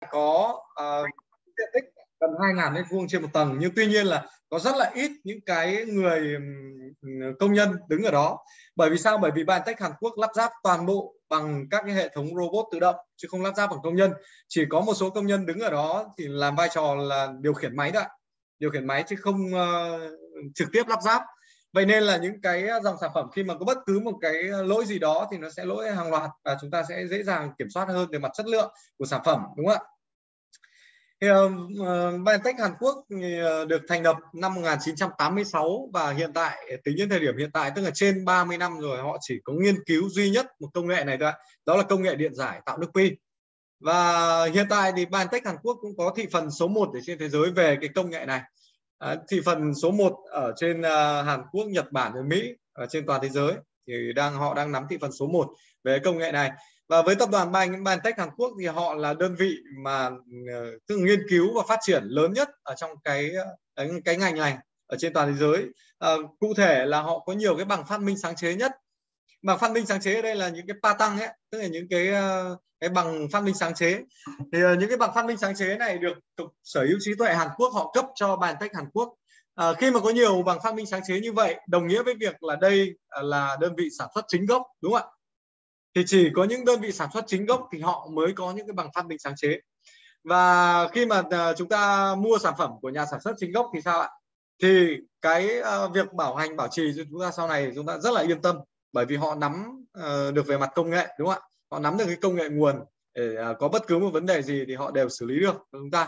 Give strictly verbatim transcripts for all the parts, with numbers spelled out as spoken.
có uh, diện tích gần hai nghìn mét vuông trên một tầng, nhưng tuy nhiên là có rất là ít những cái người công nhân đứng ở đó. Bởi vì sao? Bởi vì BioNTech Hàn Quốc lắp ráp toàn bộ bằng các cái hệ thống robot tự động chứ không lắp ráp bằng công nhân. Chỉ có một số công nhân đứng ở đó thì làm vai trò là điều khiển máy đó, điều khiển máy chứ không uh, trực tiếp lắp ráp. Vậy nên là những cái dòng sản phẩm khi mà có bất cứ một cái lỗi gì đó thì nó sẽ lỗi hàng loạt và chúng ta sẽ dễ dàng kiểm soát hơn về mặt chất lượng của sản phẩm, đúng không ạ? Thì, uh, BioNTech Hàn Quốc thì, uh, được thành lập năm một nghìn chín trăm tám mươi sáu và hiện tại tính đến thời điểm hiện tại tức là trên ba mươi năm rồi, họ chỉ có nghiên cứu duy nhất một công nghệ này thôi, đó là công nghệ điện giải tạo nước pi. Và hiện tại thì BioNTech Hàn Quốc cũng có thị phần số một ở trên thế giới về cái công nghệ này. À, thị phần số một ở trên uh, Hàn Quốc, Nhật Bản và Mỹ, ở trên toàn thế giới thì đang họ đang nắm thị phần số một về công nghệ này. Và với tập đoàn BioNTech Hàn Quốc thì họ là đơn vị mà uh, nghiên cứu và phát triển lớn nhất ở trong cái cái, cái ngành này ở trên toàn thế giới. Uh, cụ thể là họ có nhiều cái bằng phát minh sáng chế nhất. Bằng phát minh sáng chế ở đây là những cái patents ấy, tức là những cái uh, cái bằng phát minh sáng chế. Thì uh, những cái bằng phát minh sáng chế này được Cục Sở hữu trí tuệ Hàn Quốc họ cấp cho BioNTech Hàn Quốc. Uh, khi mà có nhiều bằng phát minh sáng chế như vậy, đồng nghĩa với việc là đây uh, là đơn vị sản xuất chính gốc, đúng không ạ? Thì chỉ có những đơn vị sản xuất chính gốc thì họ mới có những cái bằng phát minh sáng chế. Và khi mà uh, chúng ta mua sản phẩm của nhà sản xuất chính gốc thì sao ạ? Thì cái uh, việc bảo hành bảo trì cho chúng ta sau này chúng ta rất là yên tâm, bởi vì họ nắm uh, được về mặt công nghệ, đúng không ạ? Họ nắm được cái công nghệ nguồn để uh, có bất cứ một vấn đề gì thì họ đều xử lý được cho chúng ta.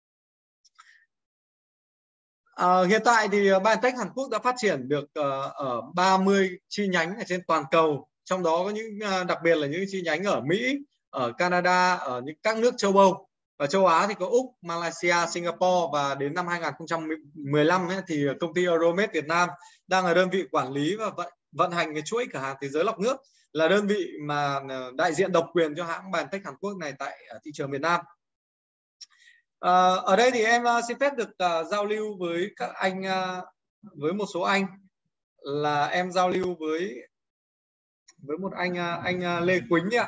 Uh, hiện tại thì BioNTech Hàn Quốc đã phát triển được uh, ở ba mươi chi nhánh ở trên toàn cầu, trong đó có những uh, đặc biệt là những chi nhánh ở Mỹ, ở Canada, ở những các nước châu Âu. Ở châu Á thì có Úc, Malaysia, Singapore, và đến năm hai nghìn không trăm mười lăm ấy, thì công ty Euromed Việt Nam đang là đơn vị quản lý và vận, vận hành cái chuỗi cửa hàng thế giới lọc nước, là đơn vị mà đại diện độc quyền cho hãng BioNTech Hàn Quốc này tại ở thị trường Việt Nam. À, ở đây thì em uh, xin phép được uh, giao lưu với các anh, uh, với một số anh, là em giao lưu với với một anh uh, anh uh, Lê Quýnh ạ.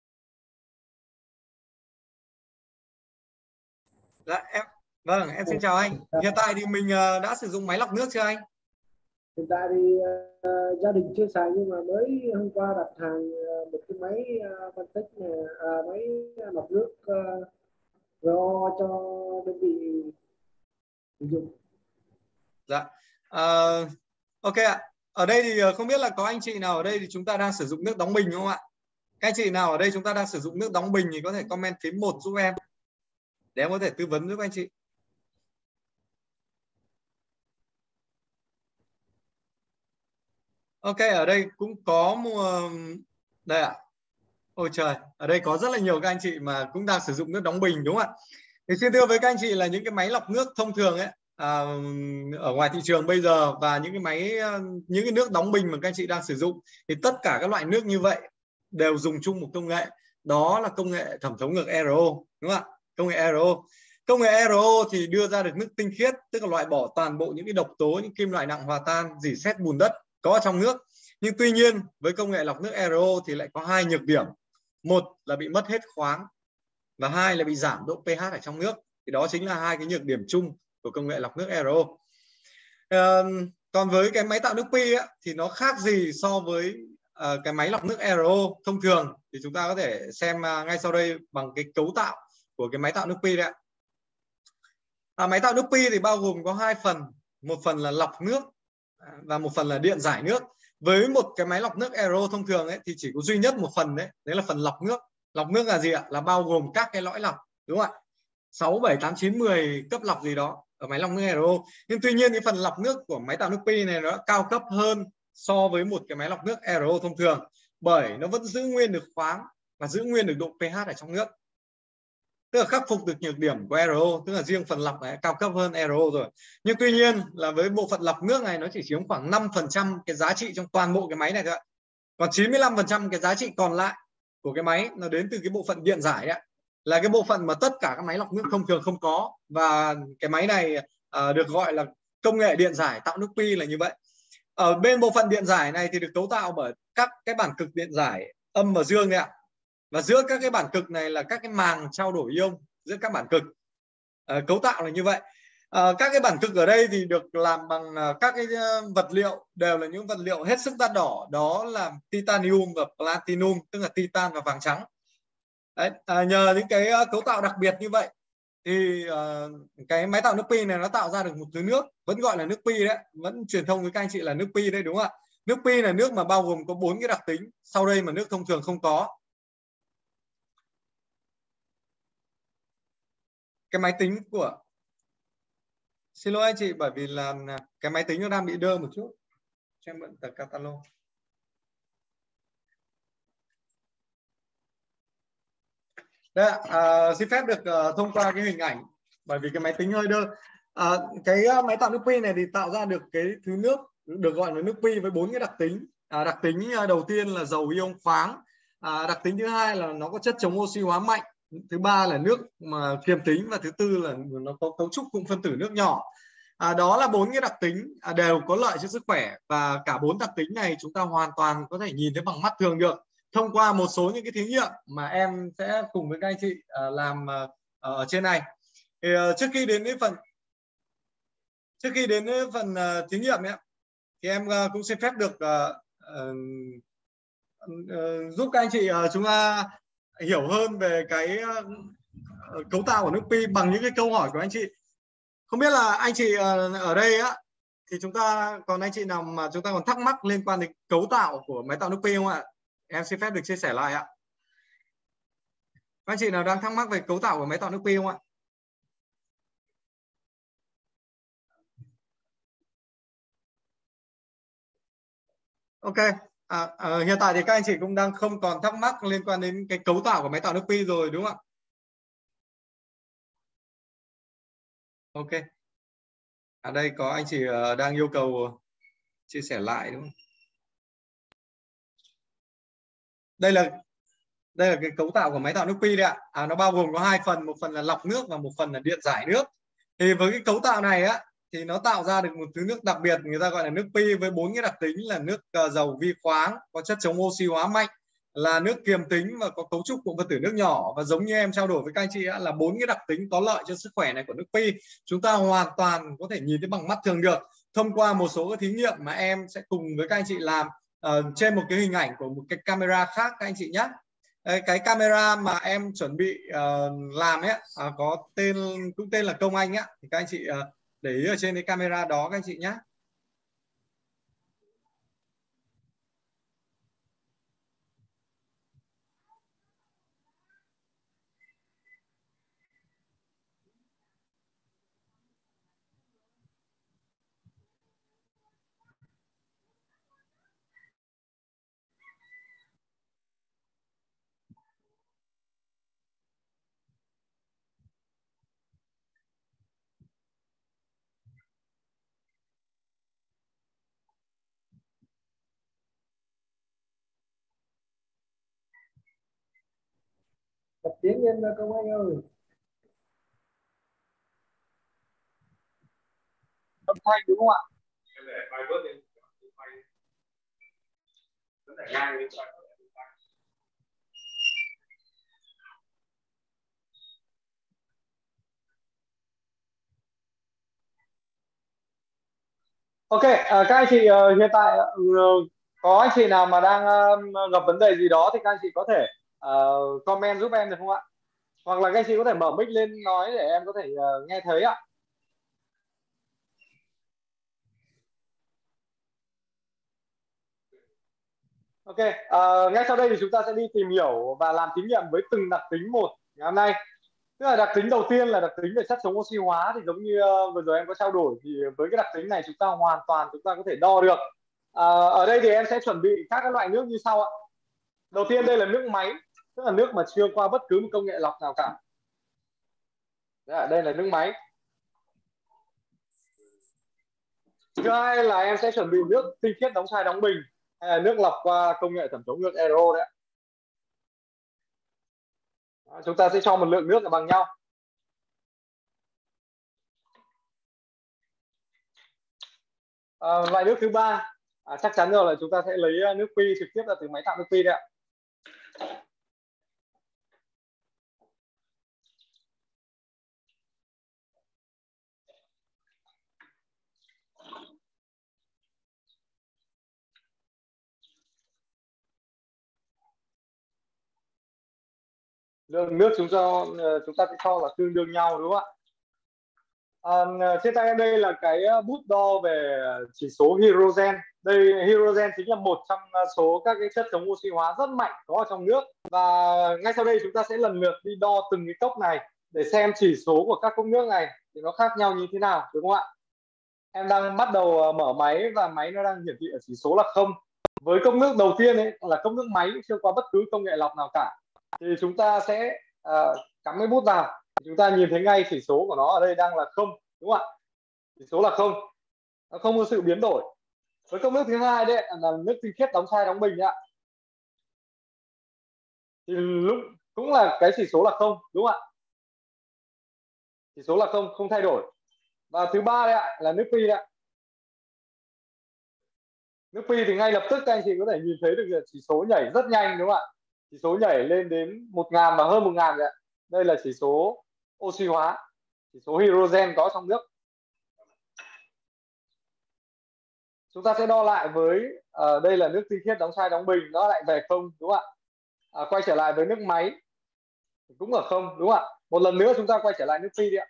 Dạ, em vâng, em xin chào anh. Hiện tại thì mình uh, đã sử dụng máy lọc nước chưa anh? Hiện tại thì uh, gia đình chưa xài, nhưng mà mới hôm qua đặt hàng uh, một cái máy uh, BioNTech này, uh, máy lọc nước uh, rờ o cho đơn vị sử dụng. Dạ, uh, ok ạ. Ở đây thì không biết là có anh chị nào ở đây thì chúng ta đang sử dụng nước đóng bình không ạ? Các anh chị nào ở đây chúng ta đang sử dụng nước đóng bình thì có thể comment phím một giúp em để em có thể tư vấn giúp anh chị. Ok, ở đây cũng có một... đây ạ. Ôi trời, ở đây có rất là nhiều các anh chị mà cũng đang sử dụng nước đóng bình, đúng không ạ? Thì xin thưa với các anh chị là những cái máy lọc nước thông thường ấy, à, ở ngoài thị trường bây giờ, và những cái máy, những cái nước đóng bình mà các anh chị đang sử dụng, thì tất cả các loại nước như vậy đều dùng chung một công nghệ, đó là công nghệ thẩm thấu ngược e rờ o, đúng không ạ? Công nghệ e rờ o. Công nghệ e rờ o thì đưa ra được nước tinh khiết, tức là loại bỏ toàn bộ những cái độc tố, những kim loại nặng hòa tan, rỉ sét, bùn đất có trong nước. Nhưng tuy nhiên với công nghệ lọc nước e rờ o thì lại có hai nhược điểm. Một là bị mất hết khoáng, và hai là bị giảm độ pH ở trong nước. Thì đó chính là hai cái nhược điểm chung của công nghệ lọc nước e rờ o. À, còn với cái máy tạo nước pi ấy, thì nó khác gì so với uh, cái máy lọc nước e rờ o thông thường, thì chúng ta có thể xem uh, ngay sau đây bằng cái cấu tạo của cái máy tạo nước pi đấy. À, máy tạo nước pi thì bao gồm có hai phần, một phần là lọc nước và một phần là điện giải nước. Với một cái máy lọc nước e rờ o thông thường ấy thì chỉ có duy nhất một phần đấy, đấy là phần lọc nước. Lọc nước là gì ạ? Là bao gồm các cái lõi lọc, đúng không ạ? sáu, bảy, tám, chín, mười cấp lọc gì đó ở máy lọc nước e rờ o. Nhưng tuy nhiên cái phần lọc nước của máy tạo nước pi này nó cao cấp hơn so với một cái máy lọc nước e rờ o thông thường, bởi nó vẫn giữ nguyên được khoáng và giữ nguyên được độ pH ở trong nước. Tức là khắc phục được nhược điểm của e rờ o, tức là riêng phần lọc này cao cấp hơn e rờ o rồi. Nhưng tuy nhiên là với bộ phận lọc nước này nó chỉ chiếm khoảng năm phần trăm cái giá trị trong toàn bộ cái máy này thôi. Còn chín mươi lăm phần trăm cái giá trị còn lại của cái máy nó đến từ cái bộ phận điện giải đấy, là cái bộ phận mà tất cả các máy lọc nước thông thường không có. Và cái máy này uh, được gọi là công nghệ điện giải tạo nước pi là như vậy. Ở bên bộ phận điện giải này thì được cấu tạo bởi các cái bản cực điện giải âm và dương đấy ạ. Và giữa các cái bản cực này là các cái màng trao đổi ion, giữa các bản cực. À, cấu tạo là như vậy. À, các cái bản cực ở đây thì được làm bằng uh, các cái uh, vật liệu đều là những vật liệu hết sức đắt đỏ, đó là titanium và platinum, tức là titan và vàng trắng. Đấy, à, nhờ những cái uh, cấu tạo đặc biệt như vậy thì uh, cái máy tạo nước pi này nó tạo ra được một thứ nước vẫn gọi là nước pi đấy, vẫn truyền thông với các anh chị là nước pi đấy, đúng không ạ? Nước pi là nước mà bao gồm có bốn cái đặc tính sau đây mà nước thông thường không có. Cái máy tính của xin lỗi anh chị, bởi vì là cái máy tính nó đang bị đơ một chút, cho em mượn tờ catalog. Đấy, à, xin phép được uh, thông qua cái hình ảnh bởi vì cái máy tính hơi đơ. À, cái uh, máy tạo nước pi này thì tạo ra được cái thứ nước được gọi là nước pi với bốn cái đặc tính. À, đặc tính uh, đầu tiên là giàu ion khoáng. À, đặc tính thứ hai là nó có chất chống oxy hóa mạnh. Thứ ba là nước mà kiềm tính, và thứ tư là nó có cấu trúc cụm phân tử nước nhỏ. À, đó là bốn cái đặc tính à, đều có lợi cho sức khỏe, và cả bốn đặc tính này chúng ta hoàn toàn có thể nhìn thấy bằng mắt thường được thông qua một số những cái thí nghiệm mà em sẽ cùng với các anh chị uh, làm uh, ở trên này. Thì, uh, trước khi đến với phần trước khi đến với phần uh, thí nghiệm ấy, thì em uh, cũng xin phép được uh, uh, uh, giúp các anh chị uh, chúng ta hiểu hơn về cái uh, cấu tạo của nước pi bằng những cái câu hỏi của anh chị. Không biết là anh chị uh, ở đây á thì chúng ta còn anh chị nào mà chúng ta còn thắc mắc liên quan đến cấu tạo của máy tạo nước pi không ạ? Em xin phép được chia sẻ lại ạ. Các anh chị nào đang thắc mắc về cấu tạo của máy tạo nước pi không ạ? Ok. À, à, hiện tại thì các anh chị cũng đang không còn thắc mắc liên quan đến cái cấu tạo của máy tạo nước pi rồi đúng không ạ? Ok. À đây có anh chị uh, đang yêu cầu chia sẻ lại đúng không? Đây là đây là cái cấu tạo của máy tạo nước pi đấy ạ. À, nó bao gồm có hai phần, một phần là lọc nước và một phần là điện giải nước. Thì với cái cấu tạo này á thì nó tạo ra được một thứ nước đặc biệt, người ta gọi là nước pi với bốn cái đặc tính là nước uh, giàu vi khoáng, có chất chống oxy hóa mạnh, là nước kiềm tính và có cấu trúc cụm phân tử nước nhỏ. Và giống như em trao đổi với các anh chị á, là bốn cái đặc tính có lợi cho sức khỏe này của nước pi chúng ta hoàn toàn có thể nhìn thấy bằng mắt thường được thông qua một số cái thí nghiệm mà em sẽ cùng với các anh chị làm uh, trên một cái hình ảnh của một cái camera khác các anh chị nhé. Cái camera mà em chuẩn bị uh, làm ấy uh, có tên cũng tên là Công Anh á, thì các anh chị uh, để ý ở trên cái camera đó các anh chị nhé. Bật tiếng lên Công Anh ơi. Âm thanh đúng không ạ? Ok, à, các anh chị uh, hiện tại uh, có anh chị nào mà đang uh, gặp vấn đề gì đó thì các anh chị có thể uh, comment giúp em được không ạ? Hoặc là các anh chị có thể mở mic lên nói để em có thể uh, nghe thấy ạ. Ok, uh, ngay sau đây thì chúng ta sẽ đi tìm hiểu và làm thí nghiệm với từng đặc tính một ngày hôm nay. Tức là đặc tính đầu tiên là đặc tính về chất chống oxy hóa, thì giống như uh, vừa rồi em có trao đổi thì với cái đặc tính này chúng ta hoàn toàn chúng ta có thể đo được. À, ở đây thì em sẽ chuẩn bị các cái loại nước như sau ạ. Đầu tiên đây là nước máy, tức là nước mà chưa qua bất cứ một công nghệ lọc nào cả. Đấy, đây là nước máy. Thứ hai là em sẽ chuẩn bị nước tinh khiết đóng chai đóng bình, hay là nước lọc qua công nghệ thẩm thấu nước e rờ o đấy. Đó, chúng ta sẽ cho một lượng nước là bằng nhau. À, loại nước thứ ba à, chắc chắn rồi là chúng ta sẽ lấy nước pi trực tiếp ra từ máy tạo nước pi đấy ạ. Lượng nước chúng ta chúng ta sẽ cho là tương đương nhau, đúng không ạ? À, trên tay em đây là cái bút đo về chỉ số hydrogen. Đây, hydrogen chính là một trong số các cái chất chống oxy hóa rất mạnh có ở trong nước. Và ngay sau đây chúng ta sẽ lần lượt đi đo từng cái cốc này để xem chỉ số của các cốc nước này thì nó khác nhau như thế nào, đúng không ạ? Em đang bắt đầu mở máy và máy nó đang hiển thị ở chỉ số là không. Với cốc nước đầu tiên ấy là cốc nước máy, chưa qua bất cứ công nghệ lọc nào cả, thì chúng ta sẽ uh, cắm cái bút vào, chúng ta nhìn thấy ngay chỉ số của nó ở đây đang là không, đúng không ạ? Chỉ số là không, nó không có sự biến đổi. Với cốc nước thứ hai đấy là nước tinh khiết đóng chai đóng bình ạ, thì lúc cũng là cái chỉ số là không, đúng không ạ? Chỉ số là không, không thay đổi. Và thứ ba đấy ạ là nước pi đấy. Nước pi thì ngay lập tức các anh chị có thể nhìn thấy được chỉ số nhảy rất nhanh, đúng không ạ? Chỉ số nhảy lên đến một ngàn và hơn một ngàn đấy. Đây là chỉ số oxy hóa, chỉ số hydrogen có trong nước. Chúng ta sẽ đo lại với uh, đây là nước tinh khiết đóng chai đóng bình, nó lại về không, đúng không ạ? À, quay trở lại với nước máy cũng ở không, đúng không ạ? Một lần nữa chúng ta quay trở lại nước pi đi ạ.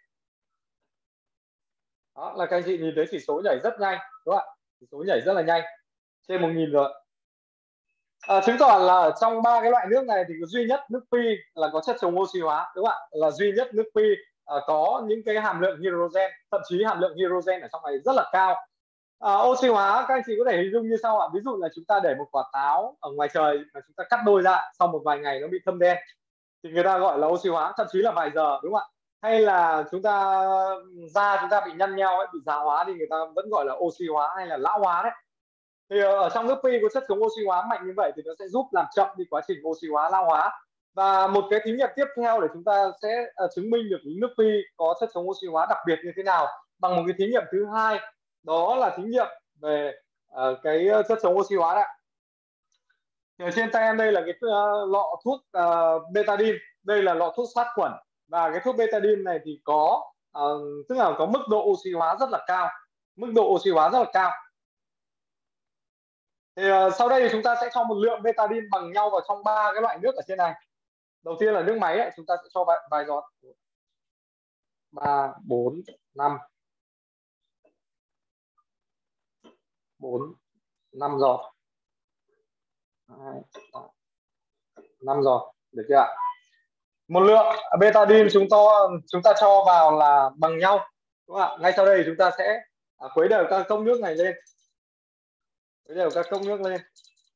Đó là các anh chị nhìn thấy chỉ số nhảy rất nhanh, đúng không ạ? Chỉ số nhảy rất là nhanh, trên một nghìn rồi. À, chứng tỏ là trong ba cái loại nước này thì duy nhất nước pi là có chất chống oxy hóa, đúng không ạ? Là duy nhất nước pi à, có những cái hàm lượng hydrogen, thậm chí hàm lượng hydrogen ở trong này rất là cao. À, oxy hóa các anh chị có thể hình dung như sau ạ. Ví dụ là chúng ta để một quả táo ở ngoài trời mà chúng ta cắt đôi ra, sau một vài ngày nó bị thâm đen thì người ta gọi là oxy hóa, thậm chí là vài giờ, đúng không ạ? Hay là chúng ta da chúng ta bị nhăn nheo ấy, bị già hóa thì người ta vẫn gọi là oxy hóa hay là lão hóa đấy. Thì ở trong nước pi có chất chống oxy hóa mạnh như vậy thì nó sẽ giúp làm chậm đi quá trình oxy hóa lão hóa. Và một cái thí nghiệm tiếp theo để chúng ta sẽ uh, chứng minh được nước pi có chất chống oxy hóa đặc biệt như thế nào bằng một cái thí nghiệm thứ hai, đó là thí nghiệm về uh, cái chất chống oxy hóa đấy. Thì ở trên tay em đây là cái uh, lọ thuốc uh, betadine, đây là lọ thuốc sát khuẩn, và cái thuốc betadine này thì có uh, tức là có mức độ oxy hóa rất là cao, mức độ oxy hóa rất là cao. Thì uh, sau đây thì chúng ta sẽ cho một lượng betadine bằng nhau vào trong ba cái loại nước ở trên này. Đầu tiên là nước máy ấy, chúng ta sẽ cho vài, vài giọt, ba, bốn, năm, bốn, năm giọt, năm giọt, được chưa ạ? Một lượng betadine chúng ta chúng ta cho vào là bằng nhau, đúng không ạ? Ngay sau đây chúng ta sẽ à, khuấy đều các cốc nước này lên, khuấy đều các cốc nước lên.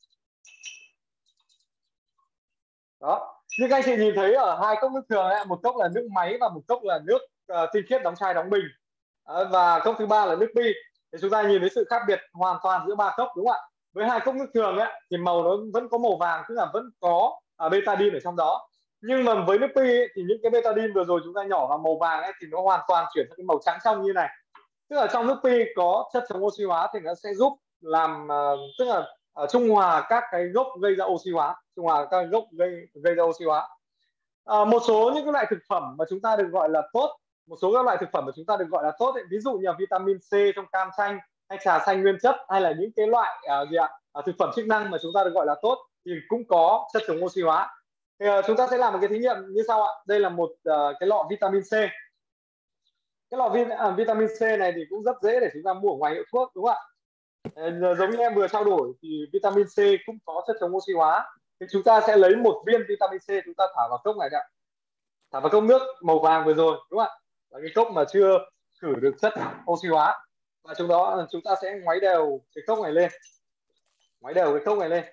Đó, như các anh chị nhìn thấy ở hai cốc nước thường ấy, một cốc là nước máy và một cốc là nước uh, tinh khiết đóng chai đóng bình, à, và cốc thứ ba là nước pi. Thì chúng ta nhìn thấy sự khác biệt hoàn toàn giữa ba cốc, đúng không ạ? Với hai cốc nước thường ấy, thì màu nó vẫn có màu vàng, tức là vẫn có uh, betadine ở trong đó. Nhưng mà với nước pi ấy, thì những cái betadine vừa rồi chúng ta nhỏ vào màu vàng ấy, thì nó hoàn toàn chuyển sang cái màu trắng trong như này. Tức là trong nước pi có chất chống oxy hóa thì nó sẽ giúp làm uh, tức là uh, trung hòa các cái gốc gây ra oxy hóa, trung hòa các gốc gây gây ra oxy hóa. Uh, một số những cái loại thực phẩm mà chúng ta được gọi là tốt, một số các loại thực phẩm mà chúng ta được gọi là tốt ấy, ví dụ như là vitamin C trong cam chanh hay trà xanh nguyên chất, hay là những cái loại uh, gì ạ uh, thực phẩm chức năng mà chúng ta được gọi là tốt thì cũng có chất chống oxy hóa. Thì, uh, chúng ta sẽ làm một cái thí nghiệm như sau ạ. Đây là một uh, cái lọ vitamin C. Cái lọ vin, à, vitamin C này thì cũng rất dễ để chúng ta mua ở ngoài hiệu thuốc, đúng không ạ? À, giống như em vừa trao đổi thì vitamin C cũng có chất chống oxy hóa. Thì chúng ta sẽ lấy một viên vitamin C, chúng ta thả vào cốc này, thả vào cốc nước màu vàng vừa rồi, đúng không ạ? Là cái cốc mà chưa khử được chất oxy hóa. Và trong đó chúng ta sẽ ngoáy đều cái cốc này lên, ngoáy đều cái cốc này lên.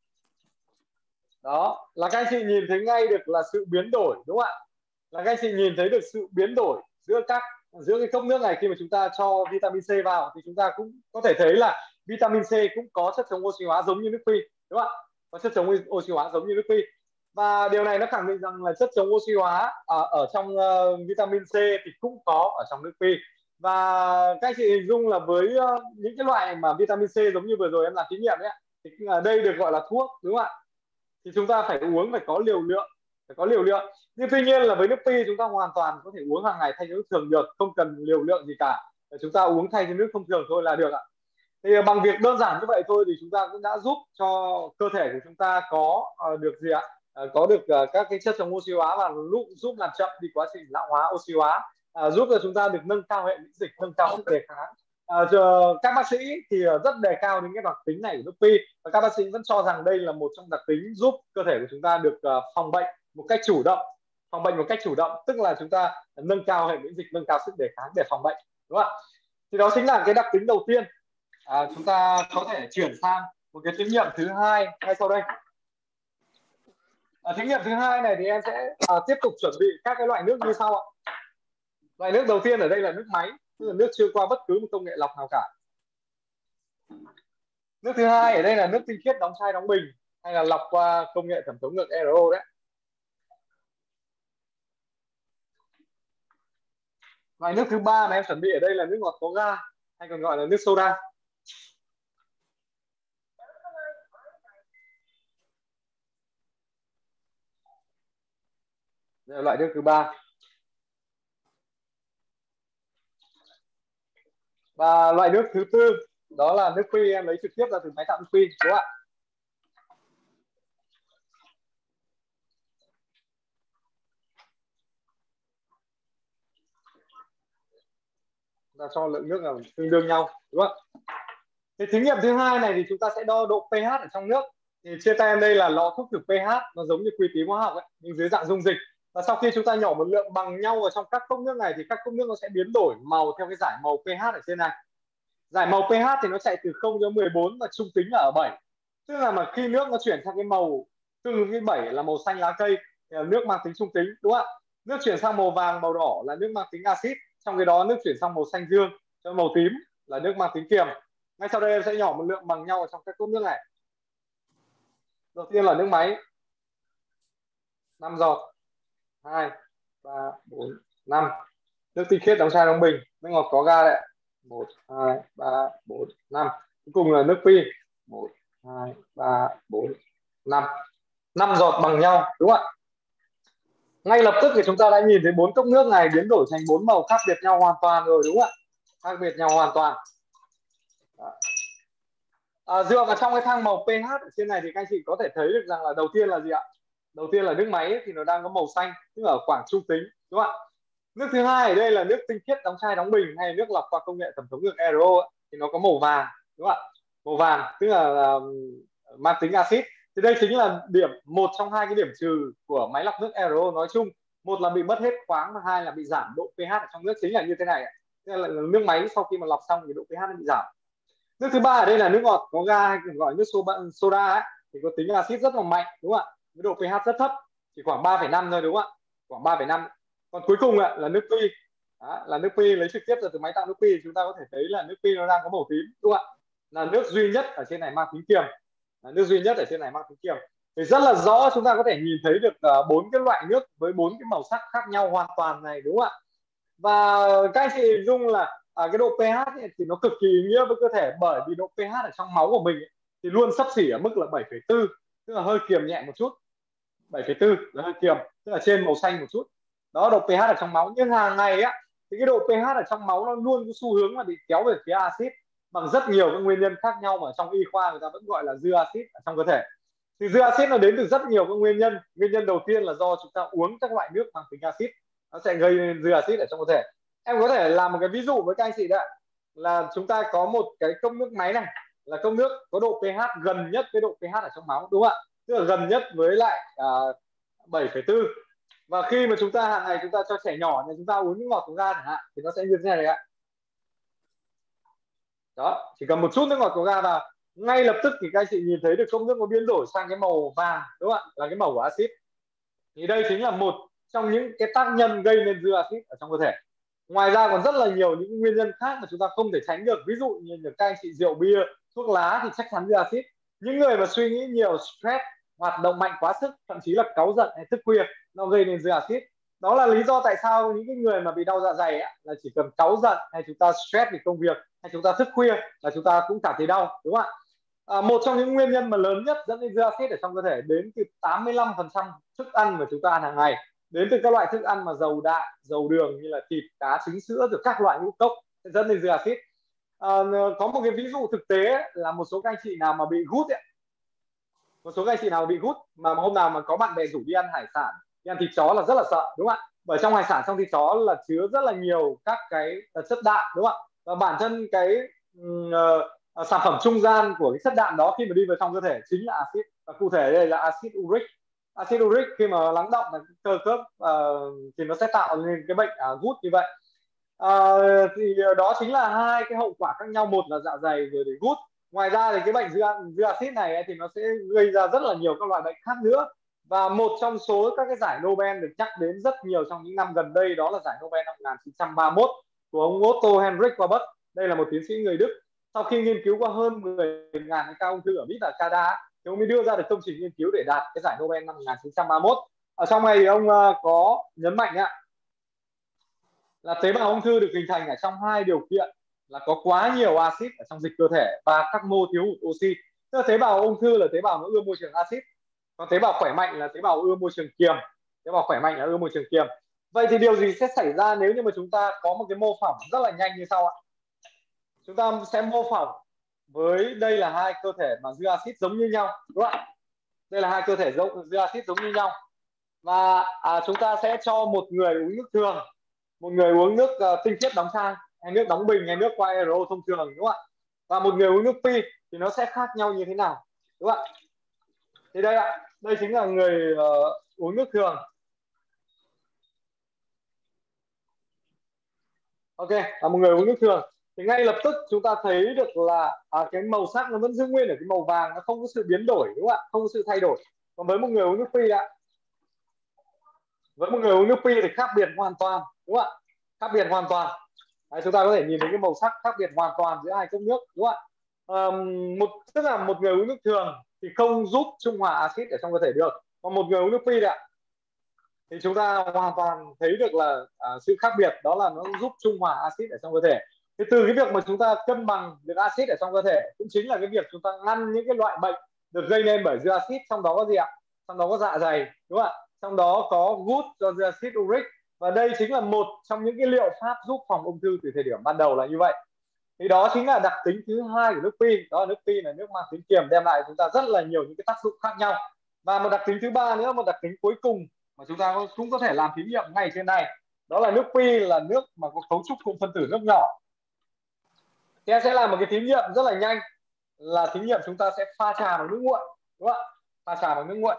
Đó là các anh chị nhìn thấy ngay được là sự biến đổi, đúng không ạ? Là các anh chị nhìn thấy được sự biến đổi giữa các giữa cái cốc nước này khi mà chúng ta cho vitamin C vào, thì chúng ta cũng có thể thấy là vitamin C cũng có chất chống oxy hóa giống như nước pi, đúng không ạ? Có chất chống oxy hóa giống như nước pi. Và điều này nó khẳng định rằng là chất chống oxy hóa à, ở trong uh, vitamin C thì cũng có ở trong nước pi. Và các anh chị hình dung là với uh, những cái loại mà vitamin C giống như vừa rồi em làm thí nghiệm ấy, thì uh, đây được gọi là thuốc, đúng không ạ? Thì chúng ta phải uống phải có liều lượng, phải có liều lượng. Nhưng tuy nhiên là với nước pi chúng ta hoàn toàn có thể uống hàng ngày thay cho nước thường được, không cần liều lượng gì cả. Chúng ta uống thay cho nước thông thường thôi là được ạ. Thì bằng việc đơn giản như vậy thôi thì chúng ta cũng đã giúp cho cơ thể của chúng ta có uh, được gì ạ? uh, có được uh, các cái chất chống oxy hóa và lúc giúp làm chậm đi quá trình lão hóa oxy hóa, uh, giúp cho chúng ta được nâng cao hệ miễn dịch, nâng cao sức đề kháng. Uh, các bác sĩ thì rất đề cao đến cái đặc tính này của nước pi, và các bác sĩ vẫn cho rằng đây là một trong đặc tính giúp cơ thể của chúng ta được uh, phòng bệnh một cách chủ động, phòng bệnh một cách chủ động, tức là chúng ta nâng cao hệ miễn dịch, nâng cao sức đề kháng để phòng bệnh, đúng không ạ? Thì đó chính là cái đặc tính đầu tiên. À, chúng ta có thể chuyển sang một cái thí nghiệm thứ hai ngay sau đây. À, thí nghiệm thứ hai này thì em sẽ à, tiếp tục chuẩn bị các cái loại nước như sau ạ. Loại nước đầu tiên ở đây là nước máy, tức là nước chưa qua bất cứ một công nghệ lọc nào cả. Nước thứ hai ở đây là nước tinh khiết đóng chai đóng bình, hay là lọc qua công nghệ thẩm thấu ngược rờ o đấy. Loại nước thứ ba mà em chuẩn bị ở đây là nước ngọt có ga, hay còn gọi là nước soda. Đây là loại nước thứ ba. Và loại nước thứ tư đó là nước phi, em lấy trực tiếp ra từ máy tạo nước phi, đúng không ạ? Ta cho lượng nước là tương đương nhau, đúng không ạ? Thì thí nghiệm thứ hai này thì chúng ta sẽ đo độ pH ở trong nước. Thì trên tay em đây là lọ thuốc thử pH, nó giống như quy tím hóa học ấy, nhưng dưới dạng dung dịch. Và sau khi chúng ta nhỏ một lượng bằng nhau vào trong các cốc nước này thì các cốc nước nó sẽ biến đổi màu theo cái giải màu pH ở trên này. Giải màu pH thì nó chạy từ không đến mười bốn và trung tính là ở bảy. Tức là mà khi nước nó chuyển sang cái màu tương ứng với bảy là màu xanh lá cây thì là nước mang tính trung tính, đúng không ạ? Nước chuyển sang màu vàng, màu đỏ là nước mang tính axit, trong cái đó nước chuyển sang màu xanh dương cho màu tím là nước mang tính kiềm. Ngay sau đây em sẽ nhỏ một lượng bằng nhau ở trong các cốc nước này. Đầu tiên là nước máy, năm giọt, hai, ba, bốn, năm. Nước tinh khiết đóng chai đóng bình, nước ngọt có ga đấy, một, hai, ba, bốn, năm. Cuối cùng là nước phi, một, hai, ba, bốn, năm. năm giọt bằng nhau, đúng không ạ? Ngay lập tức thì chúng ta đã nhìn thấy bốn cốc nước này biến đổi thành bốn màu khác biệt nhau hoàn toàn rồi, đúng không ạ? Khác biệt nhau hoàn toàn. À, dựa vào trong cái thang màu pH ở trên này thì các anh chị có thể thấy được rằng là đầu tiên là gì ạ? Đầu tiên là nước máy ấy, thì nó đang có màu xanh, tức là ở khoảng trung tính, đúng không ạ? Nước thứ hai ở đây là nước tinh khiết đóng chai đóng bình, hay nước lọc qua công nghệ thẩm thấu ngược rờ o ấy, thì nó có màu vàng, đúng không ạ? Màu vàng tức là, là mang tính axit. Thì đây chính là điểm một trong hai cái điểm trừ của máy lọc nước rờ o nói chung. Một là bị mất hết khoáng, và hai là bị giảm độ pH ở trong nước, chính là như thế này. Thế là nước máy sau khi mà lọc xong thì độ pH nó bị giảm. Nước thứ ba ở đây là nước ngọt có ga, hay còn gọi nước soda ấy, thì có tính axit rất là mạnh, đúng không ạ? Với độ pH rất thấp, chỉ khoảng ba phẩy năm thôi, đúng không ạ? Khoảng ba phẩy năm. Còn cuối cùng ạ, là nước phi. Đó, là nước phi lấy trực tiếp từ máy tạo nước phi, chúng ta có thể thấy là nước phi nó đang có màu tím, đúng không ạ? Là nước duy nhất ở trên này mang tính kiềm, là nước duy nhất ở trên này mang tính kiềm. Thì rất là rõ, chúng ta có thể nhìn thấy được bốn uh, cái loại nước với bốn cái màu sắc khác nhau hoàn toàn này, đúng không ạ? Và các anh chị hình dung là à, cái độ pH ấy, thì nó cực kỳ ý nghĩa với cơ thể, bởi vì độ pH ở trong máu của mình ấy, thì luôn xấp xỉ ở mức là bảy phẩy bốn, tức là hơi kiềm nhẹ một chút. bảy phẩy bốn là hơi kiềm, tức là trên màu xanh một chút. Đó, độ pH ở trong máu. Nhưng hàng ngày á thì cái độ pH ở trong máu nó luôn có xu hướng là bị kéo về phía axit, bằng rất nhiều các nguyên nhân khác nhau mà trong y khoa người ta vẫn gọi là dư axit ở trong cơ thể. Thì dư axit nó đến từ rất nhiều các nguyên nhân. Nguyên nhân đầu tiên là do chúng ta uống các loại nước mang tính axit, nó sẽ gây nên dư axit ở trong cơ thể. Em có thể làm một cái ví dụ với các anh chị đấy, là chúng ta có một cái cốc nước máy này, là cốc nước có độ pH gần nhất với độ pH ở trong máu, đúng không ạ? Tức là gần nhất với lại à, bảy phẩy bốn. Và khi mà chúng ta hàng ngày chúng ta cho trẻ nhỏ, chúng ta uống nước ngọt có ga chẳng hạn, thì nó sẽ như thế này đấy ạ. Đó, chỉ cần một chút nước ngọt có ga vào, ngay lập tức thì các anh chị nhìn thấy được cốc nước nó biến đổi sang cái màu vàng, đúng không ạ? Là cái màu của axit. Thì đây chính là một trong những cái tác nhân gây nên dư axit ở trong cơ thể. Ngoài ra còn rất là nhiều những nguyên nhân khác mà chúng ta không thể tránh được. Ví dụ như các anh chị rượu bia, thuốc lá thì chắc chắn dư axit. Những người mà suy nghĩ nhiều, stress, hoạt động mạnh quá sức, thậm chí là cáu giận hay thức khuya, nó gây nên dư axit. Đó là lý do tại sao những cái người mà bị đau dạ dày á, là chỉ cần cáu giận hay chúng ta stress vì công việc hay chúng ta thức khuya là chúng ta cũng cảm thấy đau, đúng không ạ? À, một trong những nguyên nhân mà lớn nhất dẫn đến dư axit ở trong cơ thể đến từ tám mươi lăm phần trăm thức ăn mà chúng ta ăn hàng ngày, đến từ các loại thức ăn mà dầu đạm, dầu đường như là thịt, cá, trứng, sữa, rồi các loại ngũ cốc dẫn đến dư axit. À, có một cái ví dụ thực tế là một số các anh chị nào mà bị gút ấy, Một số các anh chị nào bị gút mà hôm nào mà có bạn bè rủ đi ăn hải sản, đi ăn thịt chó là rất là sợ, đúng không ạ? Bởi trong hải sản, trong thịt chó là chứa rất là nhiều các cái chất đạm, đúng không ạ? Và bản thân cái uh, sản phẩm trung gian của cái chất đạm đó khi mà đi vào trong cơ thể chính là axit, và cụ thể đây là axit uric. Axit uric khi mà lắng động là cơ khớp uh, thì nó sẽ tạo nên cái bệnh uh, gút như vậy. Uh, thì đó chính là hai cái hậu quả khác nhau, một là dạ dày rồi để gút. Ngoài ra thì cái bệnh dư axit này thì nó sẽ gây ra rất là nhiều các loại bệnh khác nữa. Và một trong số các cái giải Nobel được nhắc đến rất nhiều trong những năm gần đây đó là giải Nobel năm một nghìn chín trăm ba mươi mốt của ông Otto Henrik Warburg. Đây là một tiến sĩ người Đức. Sau khi nghiên cứu qua hơn mười nghìn ca ung thư ở Mỹ và Canada thì ông mới đưa ra được công trình nghiên cứu để đạt cái giải Nobel năm một nghìn chín trăm ba mươi mốt. Ở trong này thì ông có nhấn mạnh ạ, là tế bào ung thư được hình thành ở trong hai điều kiện là có quá nhiều axit ở trong dịch cơ thể và các mô thiếu hụt oxy. Tức là tế bào ung thư là tế bào nó ưa môi trường axit, còn tế bào khỏe mạnh là tế bào ưa môi trường kiềm. Tế bào khỏe mạnh là ưa môi trường kiềm. Vậy thì điều gì sẽ xảy ra nếu như mà chúng ta có một cái mô phỏng rất là nhanh như sau ạ? Chúng ta sẽ mô phỏng với, đây là hai cơ thể mà dư axit giống như nhau, đúng không ạ? Đây là hai cơ thể giống dư axit giống như nhau, và à, chúng ta sẽ cho một người uống nước thường, một người uống nước uh, tinh khiết đóng chai, hay nước đóng bình, hay nước qua rờ o thông thường, đúng không ạ? Và một người uống nước pi thì nó sẽ khác nhau như thế nào, đúng không ạ? Thì đây ạ, đây chính là người uh, uống nước thường. Ok, là một người uống nước thường thì ngay lập tức chúng ta thấy được là à, cái màu sắc nó vẫn giữ nguyên ở cái màu vàng, nó không có sự biến đổi, đúng không ạ? Không có sự thay đổi. Còn với một người uống nước pi ạ, với một người uống nước pi thì khác biệt hoàn toàn, đúng không ạ? Khác biệt hoàn toàn. Đấy, chúng ta có thể nhìn thấy cái màu sắc khác biệt hoàn toàn giữa hai cốc nước, đúng không ạ? À, một tức là một người uống nước thường thì không giúp trung hòa axit ở trong cơ thể được, còn một người uống nước pi ạ thì chúng ta hoàn toàn thấy được là à, sự khác biệt đó là nó giúp trung hòa axit ở trong cơ thể. Thì từ cái việc mà chúng ta cân bằng được axit ở trong cơ thể cũng chính là cái việc chúng ta ngăn những cái loại bệnh được gây nên bởi dư axit. Trong đó có gì ạ? Trong đó có dạ dày, đúng không ạ? Trong đó có gút do dư axit uric, và đây chính là một trong những cái liệu pháp giúp phòng ung thư từ thời điểm ban đầu là như vậy. Thì đó chính là đặc tính thứ hai của nước pi, đó là nước pi là nước mang tính kiềm, đem lại chúng ta rất là nhiều những cái tác dụng khác nhau. Và một đặc tính thứ ba nữa, một đặc tính cuối cùng mà chúng ta cũng có thể làm thí nghiệm ngay trên này, đó là nước pi là nước mà có cấu trúc cụm phân tử nước nhỏ. Thì em sẽ làm một cái thí nghiệm rất là nhanh, là thí nghiệm chúng ta sẽ pha trà bằng nước nguội, đúng không ạ? Pha trà bằng nước nguội.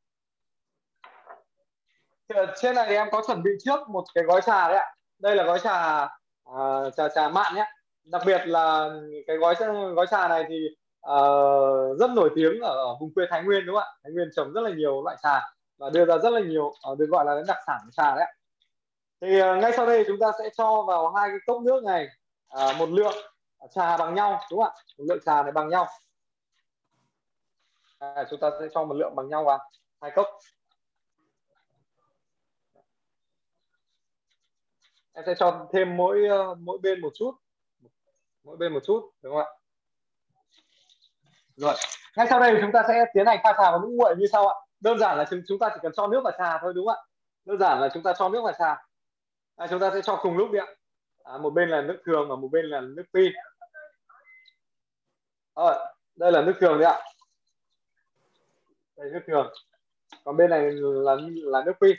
Trên này thì em có chuẩn bị trước một cái gói trà đấy ạ. Đây là gói trà uh, trà trà mạn nhé. Đặc biệt là cái gói gói trà này thì uh, rất nổi tiếng ở, ở vùng quê Thái Nguyên, đúng không ạ? Thái Nguyên trồng rất là nhiều loại trà và đưa ra rất là nhiều uh, được gọi là đặc sản của trà đấy. Thì uh, ngay sau đây chúng ta sẽ cho vào hai cái cốc nước này uh, một lượng trà bằng nhau, đúng không ạ? Một lượng trà này bằng nhau. À, chúng ta sẽ cho một lượng bằng nhau vào hai cốc. Em sẽ cho thêm mỗi mỗi bên một chút, mỗi bên một chút, đúng không ạ? Rồi, ngay sau đây chúng ta sẽ tiến hành pha trà vào nước nguội như sau ạ. Đơn giản là chúng chúng ta chỉ cần cho nước vào trà thôi, đúng không ạ? Đơn giản là chúng ta cho nước vào trà. À, chúng ta sẽ cho cùng lúc đi ạ. À, một bên là nước thường và một bên là nước pi. Rồi, đây là nước thường đấy ạ. Đây nước thường. Còn bên này là là nước pi.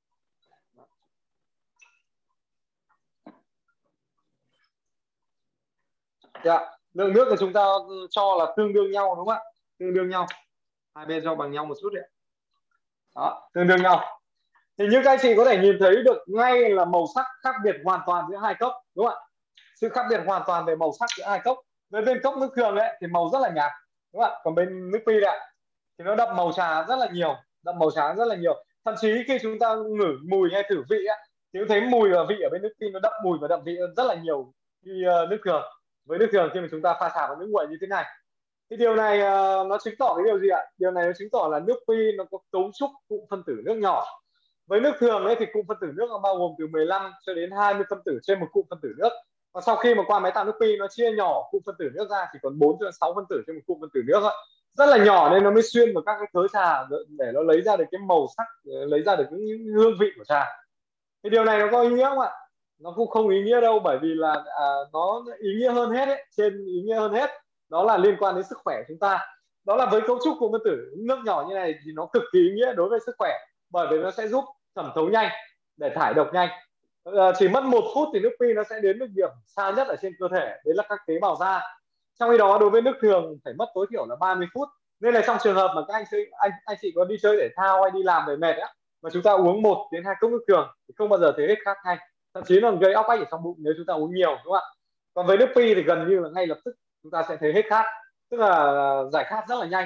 Dạ, lượng nước của chúng ta cho là tương đương nhau, đúng không ạ? Tương đương nhau. Hai bên cho bằng nhau một chút đấy. Đó, tương đương nhau. Thì như các anh chị có thể nhìn thấy được ngay là màu sắc khác biệt hoàn toàn giữa hai cốc, đúng không ạ? Sự khác biệt hoàn toàn về màu sắc giữa hai cốc. Với bên cốc nước thường ấy thì màu rất là nhạt, đúng không ạ? Còn bên nước pi đấy thì nó đậm màu trà rất là nhiều, đậm màu trà rất là nhiều. Thậm chí khi chúng ta ngửi mùi hay thử vị ấy, thì cũng thấy mùi và vị ở bên nước pi nó đậm mùi và đậm vị rất là nhiều như uh, nước thường. Với nước thường khi mà chúng ta pha trà vào nước nguội như thế này, thì điều này uh, nó chứng tỏ cái điều gì ạ? Điều này nó chứng tỏ là nước pi nó có cấu trúc cụm phân tử nước nhỏ. Với nước thường ấy thì cụm phân tử nước nó bao gồm từ mười lăm cho đến hai mươi phân tử trên một cụm phân tử nước. Và sau khi mà qua máy tạo nước pi nó chia nhỏ cụm phân tử nước ra chỉ còn bốn cho đến sáu phân tử trên một cụm phân tử nước thôi. Rất là nhỏ nên nó mới xuyên vào các cái thớ trà để nó lấy ra được cái màu sắc, lấy ra được những hương vị của trà. Thì điều này nó có ý nghĩa không ạ? Nó cũng không ý nghĩa đâu, bởi vì là à, nó ý nghĩa hơn hết ấy, trên ý nghĩa hơn hết đó là liên quan đến sức khỏe của chúng ta. Đó là với cấu trúc của nguyên tử nước nhỏ như này thì nó cực kỳ ý nghĩa đối với sức khỏe, bởi vì nó sẽ giúp thẩm thấu nhanh để thải độc nhanh. À, chỉ mất một phút thì nước pi nó sẽ đến được điểm xa nhất ở trên cơ thể, đấy là các tế bào da. Trong khi đó đối với nước thường phải mất tối thiểu là ba mươi phút. Nên là trong trường hợp mà các anh chị anh anh chị có đi chơi thể thao hay đi làm về mệt á, mà chúng ta uống một đến hai cốc nước thường thì không bao giờ thấy hết khát ngay, thậm chí là gây óc ách ở trong bụng nếu chúng ta uống nhiều, đúng không ạ? Còn với nước pi thì gần như là ngay lập tức chúng ta sẽ thấy hết khát, tức là giải khát rất là nhanh.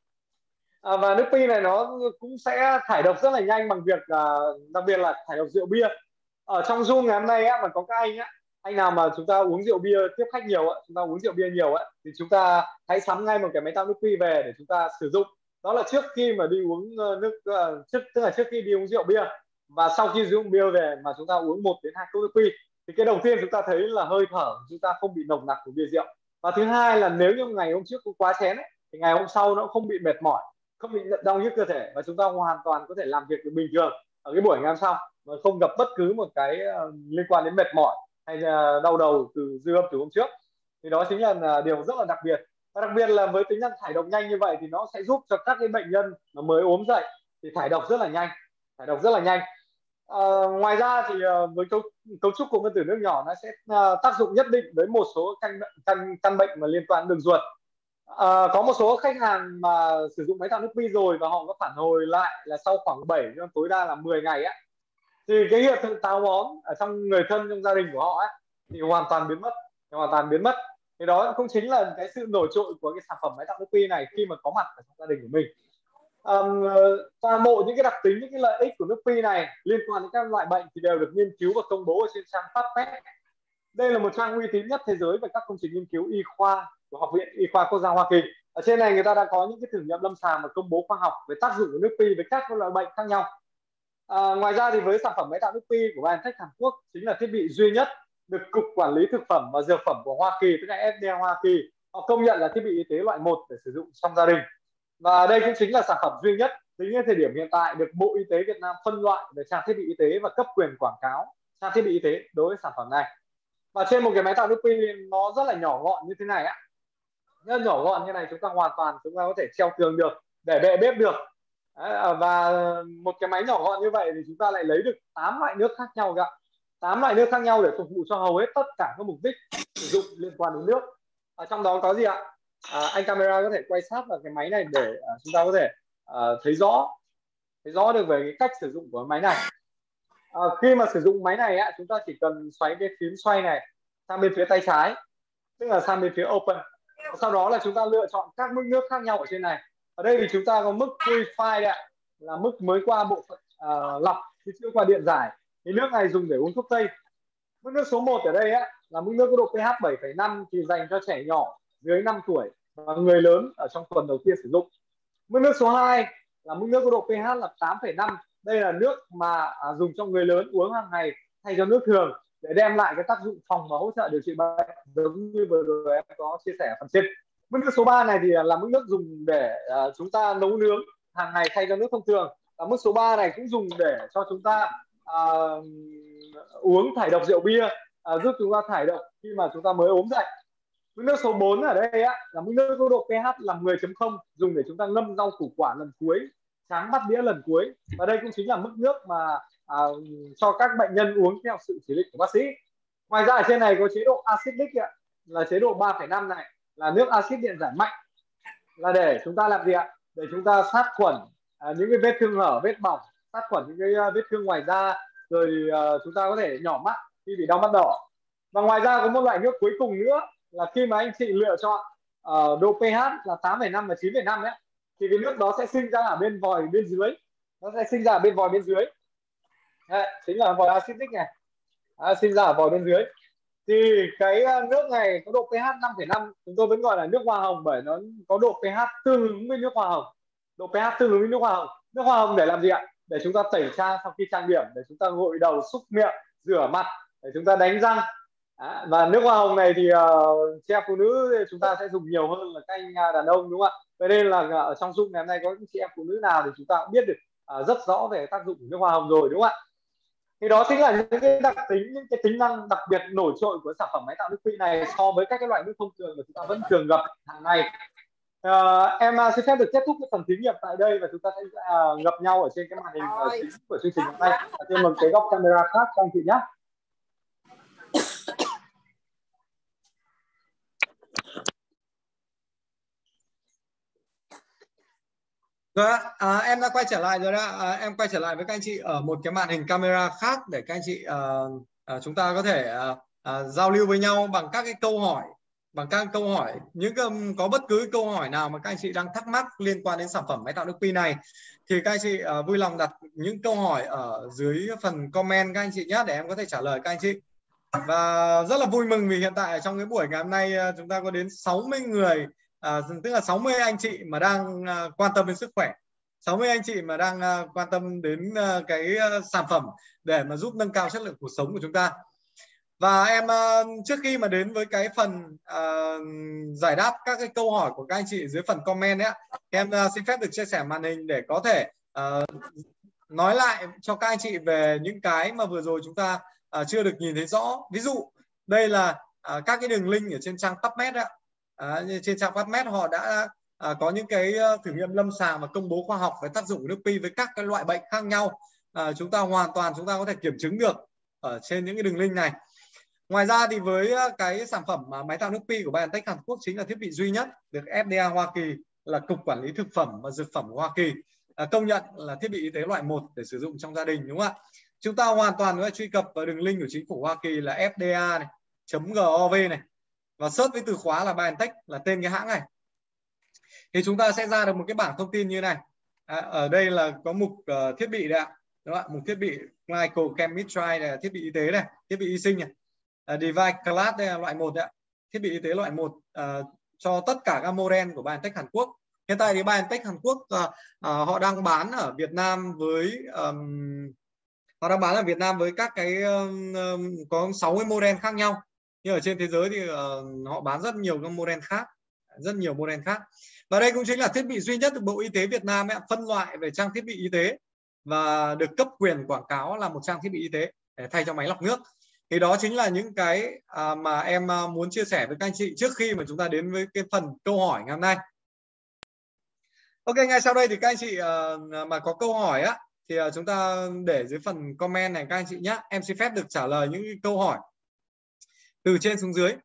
À, và nước pi này nó cũng sẽ thải độc rất là nhanh bằng việc à, đặc biệt là thải độc rượu bia. Ở trong Zoom ngày hôm nay á, mà có các anh á, anh nào mà chúng ta uống rượu bia tiếp khách nhiều á, chúng ta uống rượu bia nhiều á, thì chúng ta hãy sắm ngay một cái máy tạo nước pi về để chúng ta sử dụng. Đó là trước khi mà đi uống nước uh, trước tức là trước khi đi uống rượu bia và sau khi uống bia về mà chúng ta uống một đến hai cốc nước pi, thì cái đầu tiên chúng ta thấy là hơi thở chúng ta không bị nồng nặc của bia rượu, và thứ hai là nếu như ngày hôm trước có quá chén ấy, thì ngày hôm sau nó không bị mệt mỏi, không bị đau nhức cơ thể, và chúng ta hoàn toàn có thể làm việc được bình thường ở cái buổi ngày hôm sau mà không gặp bất cứ một cái uh, liên quan đến mệt mỏi hay là đau đầu từ dư âm từ hôm trước. Thì đó chính là điều rất là đặc biệt, và đặc biệt là với tính năng thải độc nhanh như vậy thì nó sẽ giúp cho các cái bệnh nhân mà mới ốm dậy thì thải độc rất là nhanh, thải độc rất là nhanh. À, ngoài ra thì uh, với cấu, cấu trúc của nguyên tử nước nhỏ nó sẽ uh, tác dụng nhất định với một số căn căn căn bệnh mà liên quan đường ruột. À, có một số khách hàng mà sử dụng máy tạo nước pi rồi và họ có phản hồi lại là sau khoảng bảy đến tối đa là mười ngày á, thì cái hiện tượng táo bón ở trong người thân trong gia đình của họ ấy, thì hoàn toàn biến mất, thì hoàn toàn biến mất. Thì đó cũng chính là cái sự nổi trội của cái sản phẩm máy tạo nước pi này khi mà có mặt ở trong gia đình của mình. Um, toàn bộ những cái đặc tính, những cái lợi ích của nước pi này liên quan đến các loại bệnh thì đều được nghiên cứu và công bố ở trên trang PubMed. Đây là một trang uy tín nhất thế giới về các công trình nghiên cứu y khoa của Học viện Y khoa Quốc gia Hoa Kỳ. Ở trên này người ta đã có những cái thử nghiệm lâm sàng và công bố khoa học về tác dụng của nước pi với các loại bệnh khác nhau. À, ngoài ra thì với sản phẩm máy tạo nước pi của BioNTech Hàn Quốc chính là thiết bị duy nhất được Cục Quản lý Thực phẩm và Dược phẩm của Hoa Kỳ, tức là F D A Hoa Kỳ, họ công nhận là thiết bị y tế loại một để sử dụng trong gia đình. Và đây cũng chính là sản phẩm duy nhất tính đến thời điểm hiện tại được Bộ Y tế Việt Nam phân loại về trang thiết bị y tế và cấp quyền quảng cáo trang thiết bị y tế đối với sản phẩm này. Và trên một cái máy tạo nước pi nó rất là nhỏ gọn như thế này á, rất nhỏ gọn như này, chúng ta hoàn toàn chúng ta có thể treo tường được, để bệ bếp được. Đấy, và một cái máy nhỏ gọn như vậy thì chúng ta lại lấy được tám loại nước khác nhau cả, tám loại nước khác nhau để phục vụ cho hầu hết tất cả các mục đích sử dụng liên quan đến nước. Ở trong đó có gì ạ? À, anh camera có thể quay sát vào cái máy này để uh, chúng ta có thể uh, thấy rõ thấy rõ được về cái cách sử dụng của máy này. À, khi mà sử dụng máy này á, chúng ta chỉ cần xoáy cái phím xoay này sang bên phía tay trái, tức là sang bên phía open. Sau đó là chúng ta lựa chọn các mức nước khác nhau ở trên này. Ở đây thì chúng ta có mức purify đấy, là mức mới qua bộ phận uh, lọc chứ chưa qua điện giải. Thì nước này dùng để uống thuốc tây. Mức nước số một ở đây á, là mức nước có độ pH bảy phẩy năm thì dành cho trẻ nhỏ dưới năm tuổi và người lớn ở trong tuần đầu tiên sử dụng. Mức nước số hai là mức nước có độ pH là tám phẩy năm. Đây là nước mà à, dùng cho người lớn uống hàng ngày thay cho nước thường để đem lại cái tác dụng phòng và hỗ trợ điều trị bệnh, giống như vừa rồi em có chia sẻ phần trên. Mức nước số ba này thì là mức nước dùng để uh, chúng ta nấu nướng hàng ngày thay cho nước thông thường. Và mức số ba này cũng dùng để cho chúng ta uh, uống thải độc rượu bia, uh, giúp chúng ta thải độc khi mà chúng ta mới ốm dậy. Mức nước số bốn ở đây á, là mức nước có độ pH là mười chấm không, dùng để chúng ta ngâm rau củ quả lần cuối, tráng bát đĩa lần cuối. Và đây cũng chính là mức nước mà à, cho các bệnh nhân uống theo sự chỉ định của bác sĩ. Ngoài ra ở trên này có chế độ acidic ạ, là chế độ ba phẩy năm này, là nước axit điện giải mạnh, là để chúng ta làm gì ạ? Để chúng ta sát khuẩn à, những cái vết thương hở, vết bỏng, sát khuẩn những cái vết thương ngoài da, rồi à, chúng ta có thể nhỏ mắt khi bị đau mắt đỏ. Và ngoài ra có một loại nước cuối cùng nữa là khi mà anh chị lựa chọn uh, độ pH là tám phẩy năm và chín phẩy năm ấy, thì cái nước đó sẽ sinh ra ở bên vòi bên dưới, nó sẽ sinh ra ở bên vòi bên dưới. Đấy, chính là vòi acidic này, à, sinh ra ở vòi bên dưới. Thì cái nước này có độ pH năm phẩy năm, chúng tôi vẫn gọi là nước hoa hồng bởi nó có độ pH tương ứng với nước hoa hồng. Độ pH tương ứng với nước hoa hồng. Nước hoa hồng để làm gì ạ? Để chúng ta tẩy trang sau khi trang điểm, để chúng ta gội đầu, xúc miệng, rửa mặt, để chúng ta đánh răng. Đó, và nước hoa hồng này thì uh, chị em phụ nữ chúng ta sẽ dùng nhiều hơn là các anh đàn ông, đúng không ạ? Vậy nên là ở trong Zoom ngày hôm nay có những chị em phụ nữ nào thì chúng ta cũng biết được uh, rất rõ về tác dụng của nước hoa hồng rồi, đúng không ạ? Thì đó chính là những cái đặc tính, những cái tính năng đặc biệt nổi trội của sản phẩm máy tạo nước pi này so với các cái loại nước thông thường mà chúng ta vẫn thường gặp hàng ngày. uh, em uh, xin phép được kết thúc cái phần thí nghiệm tại đây và chúng ta sẽ uh, gặp nhau ở trên cái màn hình uh, chính của chương trình hôm nay trên một cái góc camera khác cho anh chị nhé. Rồi à, em đã quay trở lại rồi đó. À, em quay trở lại với các anh chị ở một cái màn hình camera khác để các anh chị à, à, chúng ta có thể à, à, giao lưu với nhau bằng các cái câu hỏi, bằng các câu hỏi những có bất cứ câu hỏi nào mà các anh chị đang thắc mắc liên quan đến sản phẩm máy tạo nước pi này thì các anh chị à, vui lòng đặt những câu hỏi ở dưới phần comment các anh chị nhé, để em có thể trả lời các anh chị. Và rất là vui mừng vì hiện tại trong cái buổi ngày hôm nay chúng ta có đến sáu mươi người, à, tức là sáu mươi anh chị mà đang uh, quan tâm đến sức khỏe, sáu mươi anh chị mà đang uh, quan tâm đến uh, cái uh, sản phẩm để mà giúp nâng cao chất lượng cuộc sống của chúng ta. Và em uh, trước khi mà đến với cái phần uh, giải đáp các cái câu hỏi của các anh chị dưới phần comment ấy, em uh, xin phép được chia sẻ màn hình để có thể uh, nói lại cho các anh chị về những cái mà vừa rồi chúng ta uh, chưa được nhìn thấy rõ. Ví dụ đây là uh, các cái đường link ở trên trang PubMed ấy. À, trên trang PubMed họ đã à, có những cái uh, thử nghiệm lâm sàng và công bố khoa học về tác dụng của nước pi với các cái loại bệnh khác nhau. À, chúng ta hoàn toàn chúng ta có thể kiểm chứng được ở trên những cái đường link này. Ngoài ra thì với uh, cái sản phẩm uh, máy tạo nước pi của BioNTech Hàn Quốc chính là thiết bị duy nhất được F D A Hoa Kỳ là Cục Quản lý Thực phẩm và Dược phẩm của Hoa Kỳ uh, công nhận là thiết bị y tế loại một để sử dụng trong gia đình, đúng không ạ? Chúng ta hoàn toàn có thể truy cập vào đường link của chính phủ Hoa Kỳ là F D A này, .gov này, và search với từ khóa là BioNTech là tên cái hãng này, thì chúng ta sẽ ra được một cái bảng thông tin như này. À, ở đây là có mục uh, thiết bị đấy ạ, đúng không ạ? Mục thiết bị Clinical Chemistry này là thiết bị y tế này, thiết bị y sinh này, uh, Device Class đây là loại một đấy ạ, thiết bị y tế loại một uh, cho tất cả các model của BioNTech Hàn Quốc. Hiện tại thì BioNTech Hàn Quốc uh, uh, họ đang bán ở Việt Nam với um, họ đang bán ở Việt Nam với các cái um, um, có sáu mươi model khác nhau. Nhưng ở trên thế giới thì uh, họ bán rất nhiều các model khác, rất nhiều model khác. Và đây cũng chính là thiết bị duy nhất được Bộ Y tế Việt Nam ấy, phân loại về trang thiết bị y tế và được cấp quyền quảng cáo là một trang thiết bị y tế để thay cho máy lọc nước. Thì đó chính là những cái uh, mà em uh, muốn chia sẻ với các anh chị trước khi mà chúng ta đến với cái phần câu hỏi ngày hôm nay. Ok, ngay sau đây thì các anh chị uh, mà có câu hỏi á thì uh, chúng ta để dưới phần comment này các anh chị nhé. Em xin phép được trả lời những câu hỏi từ trên xuống dưới.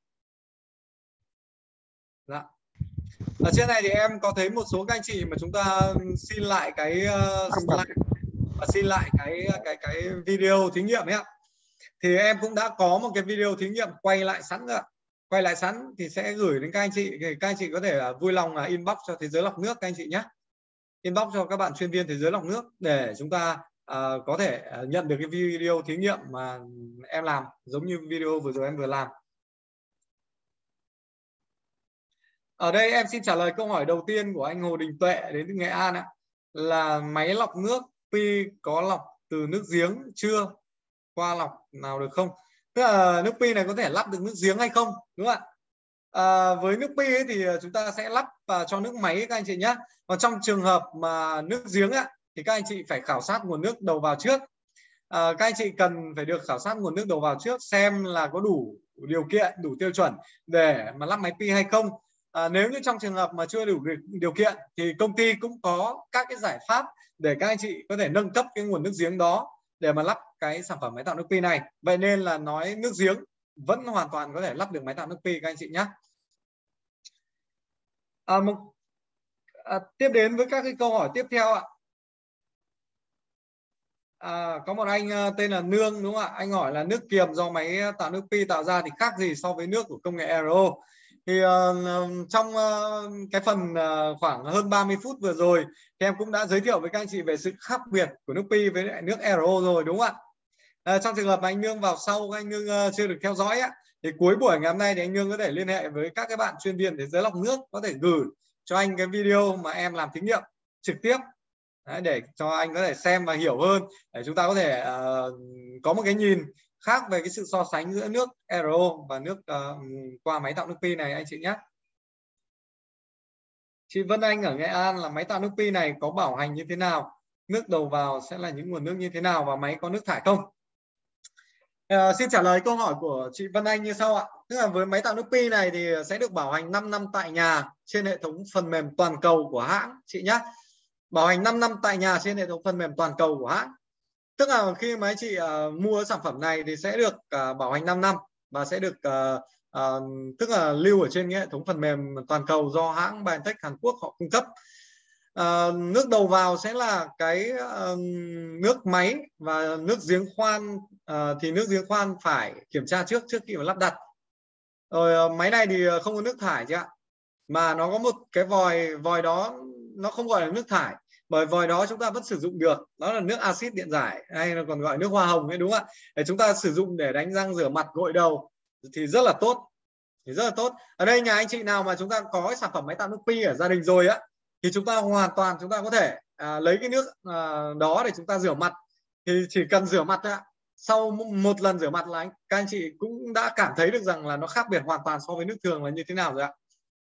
Dạ. Ở trên này thì em có thấy một số các anh chị mà chúng ta xin lại cái uh, slide và xin lại cái cái cái video thí nghiệm ấy ạ. Thì em cũng đã có một cái video thí nghiệm quay lại sẵn rồi. Quay lại sẵn thì sẽ gửi đến các anh chị, thì các anh chị có thể uh, vui lòng uh, inbox cho Thế Giới Lọc Nước các anh chị nhé. Inbox cho các bạn chuyên viên Thế Giới Lọc Nước để chúng ta uh, có thể uh, nhận được cái video thí nghiệm mà em làm, giống như video vừa rồi em vừa làm. Ở đây em xin trả lời câu hỏi đầu tiên của anh Hồ Đình Tuệ đến từ Nghệ An ạ. Là máy lọc nước pi có lọc từ nước giếng chưa? Qua lọc nào được không? Tức là nước pi này có thể lắp được nước giếng hay không? Đúng không ạ? À, với nước pi ấy thì chúng ta sẽ lắp vào cho nước máy các anh chị nhé. Còn trong trường hợp mà nước giếng ạ, thì các anh chị phải khảo sát nguồn nước đầu vào trước. À, các anh chị cần phải được khảo sát nguồn nước đầu vào trước xem là có đủ điều kiện, đủ tiêu chuẩn để mà lắp máy pi hay không. À, nếu như trong trường hợp mà chưa đủ điều kiện thì công ty cũng có các cái giải pháp để các anh chị có thể nâng cấp cái nguồn nước giếng đó để mà lắp cái sản phẩm máy tạo nước pi này. Vậy nên là nói nước giếng vẫn hoàn toàn có thể lắp được máy tạo nước pi các anh chị nhé. À, một, à, tiếp đến với các cái câu hỏi tiếp theo ạ. À, có một anh uh, tên là Nương, đúng không ạ? Anh hỏi là nước kiềm do máy tạo nước pi tạo ra thì khác gì so với nước của công nghệ R O? Thì uh, trong uh, cái phần uh, khoảng hơn ba mươi phút vừa rồi thì em cũng đã giới thiệu với các anh chị về sự khác biệt của nước pi với lại nước R O rồi, đúng không ạ? Uh, trong trường hợp mà anh Nương vào sau, anh Nương uh, chưa được theo dõi á, thì cuối buổi ngày hôm nay thì anh Nương có thể liên hệ với các cái bạn chuyên viên Thế Giới Lọc Nước, có thể gửi cho anh cái video mà em làm thí nghiệm trực tiếp. Đấy, để cho anh có thể xem và hiểu hơn, để chúng ta có thể uh, có một cái nhìn khác về cái sự so sánh giữa nước R O và nước uh, qua máy tạo nước pi này anh chị nhé. Chị Vân Anh ở Nghệ An là máy tạo nước pi này có bảo hành như thế nào? Nước đầu vào sẽ là những nguồn nước như thế nào và máy có nước thải không? À, xin trả lời câu hỏi của chị Vân Anh như sau ạ. Tức là với máy tạo nước pi này thì sẽ được bảo hành năm năm tại nhà trên hệ thống phần mềm toàn cầu của hãng chị nhé. Bảo hành năm năm tại nhà trên hệ thống phần mềm toàn cầu của hãng. Tức là khi mà anh chị uh, mua sản phẩm này thì sẽ được uh, bảo hành năm năm và sẽ được uh, uh, tức là lưu ở trên cái hệ thống phần mềm toàn cầu do hãng BioNTech Hàn Quốc họ cung cấp. Uh, nước đầu vào sẽ là cái uh, nước máy và nước giếng khoan, uh, thì nước giếng khoan phải kiểm tra trước trước khi mà lắp đặt. Rồi uh, máy này thì không có nước thải chứ ạ, mà nó có một cái vòi vòi đó nó không gọi là nước thải, bởi vòi đó chúng ta vẫn sử dụng được, đó là nước axit điện giải hay là còn gọi nước hoa hồng ấy, đúng không ạ? Để chúng ta sử dụng để đánh răng, rửa mặt, gội đầu thì rất là tốt, thì rất là tốt. Ở đây nhà anh chị nào mà chúng ta có cái sản phẩm máy tạo nước pi ở gia đình rồi á, thì chúng ta hoàn toàn chúng ta có thể à, lấy cái nước à, đó để chúng ta rửa mặt. Thì chỉ cần rửa mặt ạ, sau một lần rửa mặt là anh, các anh chị cũng đã cảm thấy được rằng là nó khác biệt hoàn toàn so với nước thường là như thế nào rồi ạ.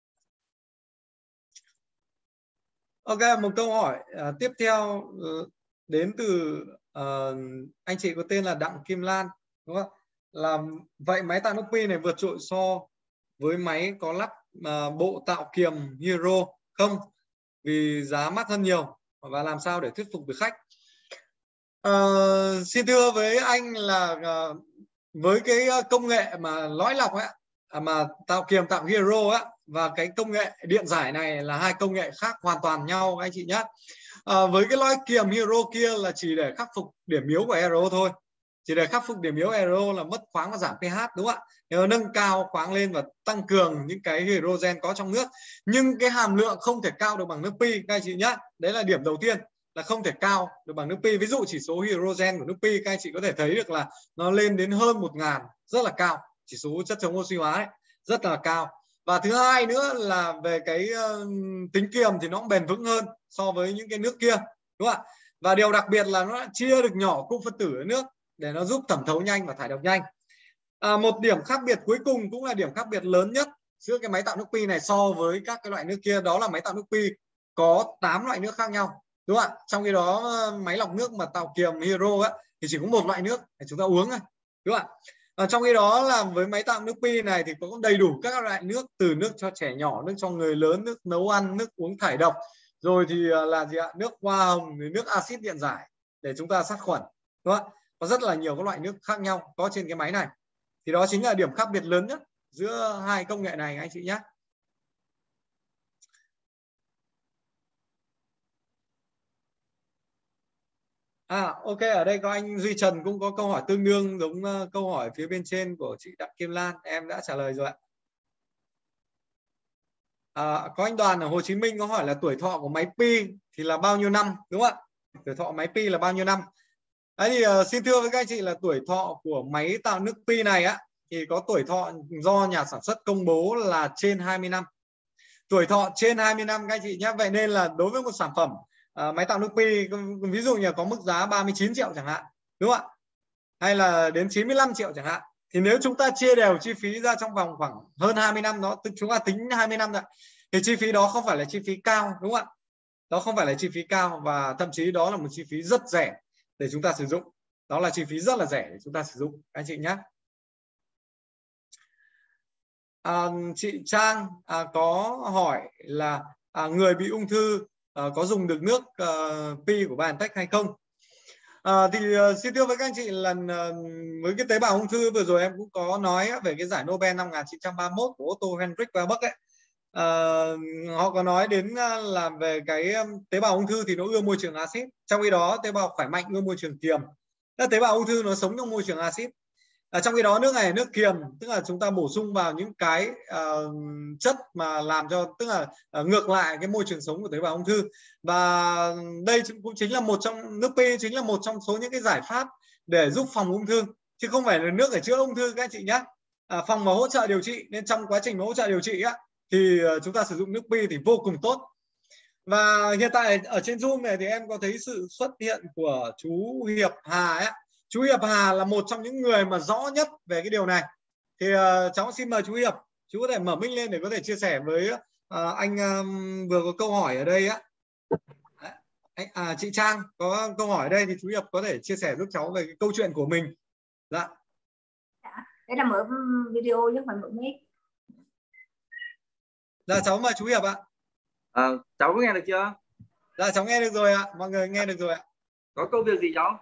Ok, một câu hỏi uh, tiếp theo uh, đến từ uh, anh chị có tên là Đặng Kim Lan, đúng không? Là vậy máy tạo nước pi này vượt trội so với máy có lắp uh, bộ tạo kiềm Hero không? Vì giá mắc hơn nhiều, và làm sao để thuyết phục được khách? Uh, xin thưa với anh là uh, với cái công nghệ mà lõi lọc ấy, mà tạo kiềm tạo Hero á, và cái công nghệ điện giải này là hai công nghệ khác hoàn toàn nhau anh chị nhé. À, với cái lõi kiềm Hero kia là chỉ để khắc phục điểm yếu của Hero thôi, chỉ để khắc phục điểm yếu Hero là mất khoáng và giảm pH, đúng không ạ? Nếu nâng cao khoáng lên và tăng cường những cái hydrogen có trong nước, nhưng cái hàm lượng không thể cao được bằng nước pi các anh chị nhé. Đấy là điểm đầu tiên, là không thể cao được bằng nước pi. Ví dụ chỉ số hydrogen của nước pi các anh chị có thể thấy được là nó lên đến hơn một ngàn, rất là cao, chỉ số chất chống oxy hóa ấy, rất là cao. Và thứ hai nữa là về cái uh, tính kiềm thì nó cũng bền vững hơn so với những cái nước kia, đúng không ạ? Và điều đặc biệt là nó chia được nhỏ cung phân tử ở nước để nó giúp thẩm thấu nhanh và thải độc nhanh. À, một điểm khác biệt cuối cùng cũng là điểm khác biệt lớn nhất giữa cái máy tạo nước pi này so với các cái loại nước kia, đó là máy tạo nước pi có tám loại nước khác nhau, đúng không ạ? Trong khi đó máy lọc nước mà tạo kiềm Hero á, thì chỉ có một loại nước để chúng ta uống thôi, đúng không ạ? À, trong khi đó là với máy tạo nước pi này thì có đầy đủ các loại nước, từ nước cho trẻ nhỏ, nước cho người lớn, nước nấu ăn, nước uống thải độc, rồi thì là gì ạ, nước hoa hồng, nước axit điện giải để chúng ta sát khuẩn, đúng không ạ? Có rất là nhiều các loại nước khác nhau có trên cái máy này. Thì đó chính là điểm khác biệt lớn nhất giữa hai công nghệ này anh chị nhé. À, ok, ở đây có anh Duy Trần cũng có câu hỏi tương đương giống uh, câu hỏi phía bên trên của chị Đặng Kim Lan, em đã trả lời rồi ạ. À, có anh Đoàn ở Hồ Chí Minh có hỏi là tuổi thọ của máy pi thì là bao nhiêu năm, đúng không ạ? Tuổi thọ máy pi là bao nhiêu năm? Đấy thì uh, xin thưa với các anh chị là tuổi thọ của máy tạo nước pi này á, thì có tuổi thọ do nhà sản xuất công bố là trên hai mươi năm. Tuổi thọ trên hai mươi năm các anh chị nhé. Vậy nên là đối với một sản phẩm uh, máy tạo nước pi, ví dụ như có mức giá ba mươi chín triệu chẳng hạn, đúng không ạ? Hay là đến chín mươi lăm triệu chẳng hạn, thì nếu chúng ta chia đều chi phí ra trong vòng khoảng hơn hai mươi năm, đó chúng ta tính hai mươi năm rồi, thì chi phí đó không phải là chi phí cao, đúng không ạ? Đó không phải là chi phí cao, và thậm chí đó là một chi phí rất rẻ để chúng ta sử dụng. Đó là chi phí rất là rẻ để chúng ta sử dụng anh chị nhé. À, chị Trang à, có hỏi là à, người bị ung thư à, có dùng được nước à, pi của BioNTech hay không? À, thì uh, xin thưa với các anh chị là uh, với cái tế bào ung thư vừa rồi em cũng có nói về cái giải Nobel năm một nghìn chín trăm ba mươi mốt của Otto Heinrich Warburg ấy. Uh, họ có nói đến uh, là về cái um, tế bào ung thư thì nó ưa môi trường axit, trong khi đó tế bào khỏe mạnh ưa môi trường kiềm. Các tế bào ung thư nó sống trong môi trường axit. À, trong khi đó nước này là nước kiềm, tức là chúng ta bổ sung vào những cái uh, chất mà làm cho, tức là uh, ngược lại cái môi trường sống của tế bào ung thư. Và đây cũng chính là một trong, nước pi chính là một trong số những cái giải pháp để giúp phòng ung thư, chứ không phải là nước để chữa ung thư các anh chị nhé. À, phòng mà hỗ trợ điều trị, nên trong quá trình hỗ trợ điều trị á, thì uh, chúng ta sử dụng nước pi thì vô cùng tốt. Và hiện tại ở trên Zoom này thì em có thấy sự xuất hiện của chú Hiệp Hà ấy. Chú Hiệp Hà là một trong những người mà rõ nhất về cái điều này. Thì uh, cháu xin mời chú Hiệp, chú có thể mở mic lên để có thể chia sẻ với uh, anh um, vừa có câu hỏi ở đây á. À, chị Trang có câu hỏi ở đây thì chú Hiệp có thể chia sẻ giúp cháu về cái câu chuyện của mình. Dạ. Đấy là mở video chứ không phải mở mic. Dạ cháu mời chú Hiệp ạ. À, cháu có nghe được chưa? Dạ cháu nghe được rồi ạ, mọi người nghe được rồi ạ. Có công việc gì cháu?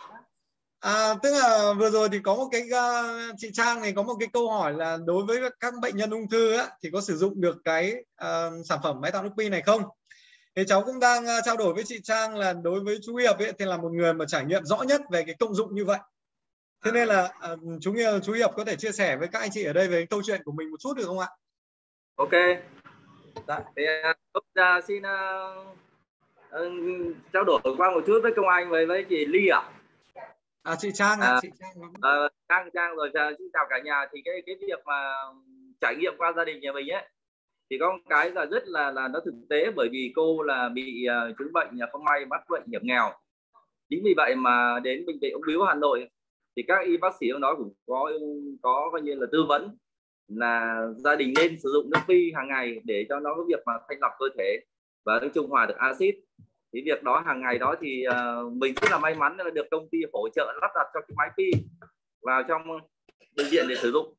À, tức là vừa rồi thì có một cái uh, chị Trang này có một cái câu hỏi là đối với các bệnh nhân ung thư á, thì có sử dụng được cái uh, sản phẩm máy tạo nước pi này không? Thì cháu cũng đang uh, trao đổi với chị Trang là đối với chú Hiệp ấy, thì là một người mà trải nghiệm rõ nhất về cái công dụng như vậy. Thế nên là uh, chú chú Hiệp có thể chia sẻ với các anh chị ở đây về câu chuyện của mình một chút được không ạ? Ok. Dạ. Thì uh, xin uh, uh, trao đổi qua một chút với công anh với với chị Ly ạ. À, chị Trang ạ. À, chị Trang. À, Trang Trang rồi xin chào cả nhà. Thì cái cái việc mà trải nghiệm qua gia đình nhà mình ấy thì có một cái là rất là là nó thực tế, bởi vì cô là bị uh, chứng bệnh không may mắc bệnh hiểm nghèo. Chính vì vậy mà đến bệnh viện Ung bướu Hà Nội thì các y bác sĩ ở đó cũng có có coi như là tư vấn là gia đình nên sử dụng nước pi hàng ngày để cho nó có việc mà thanh lọc cơ thể và nó trung hòa được axit. Thì việc đó hàng ngày đó thì uh, mình rất là may mắn là được công ty hỗ trợ lắp đặt cho cái máy pi vào trong bệnh viện để sử dụng.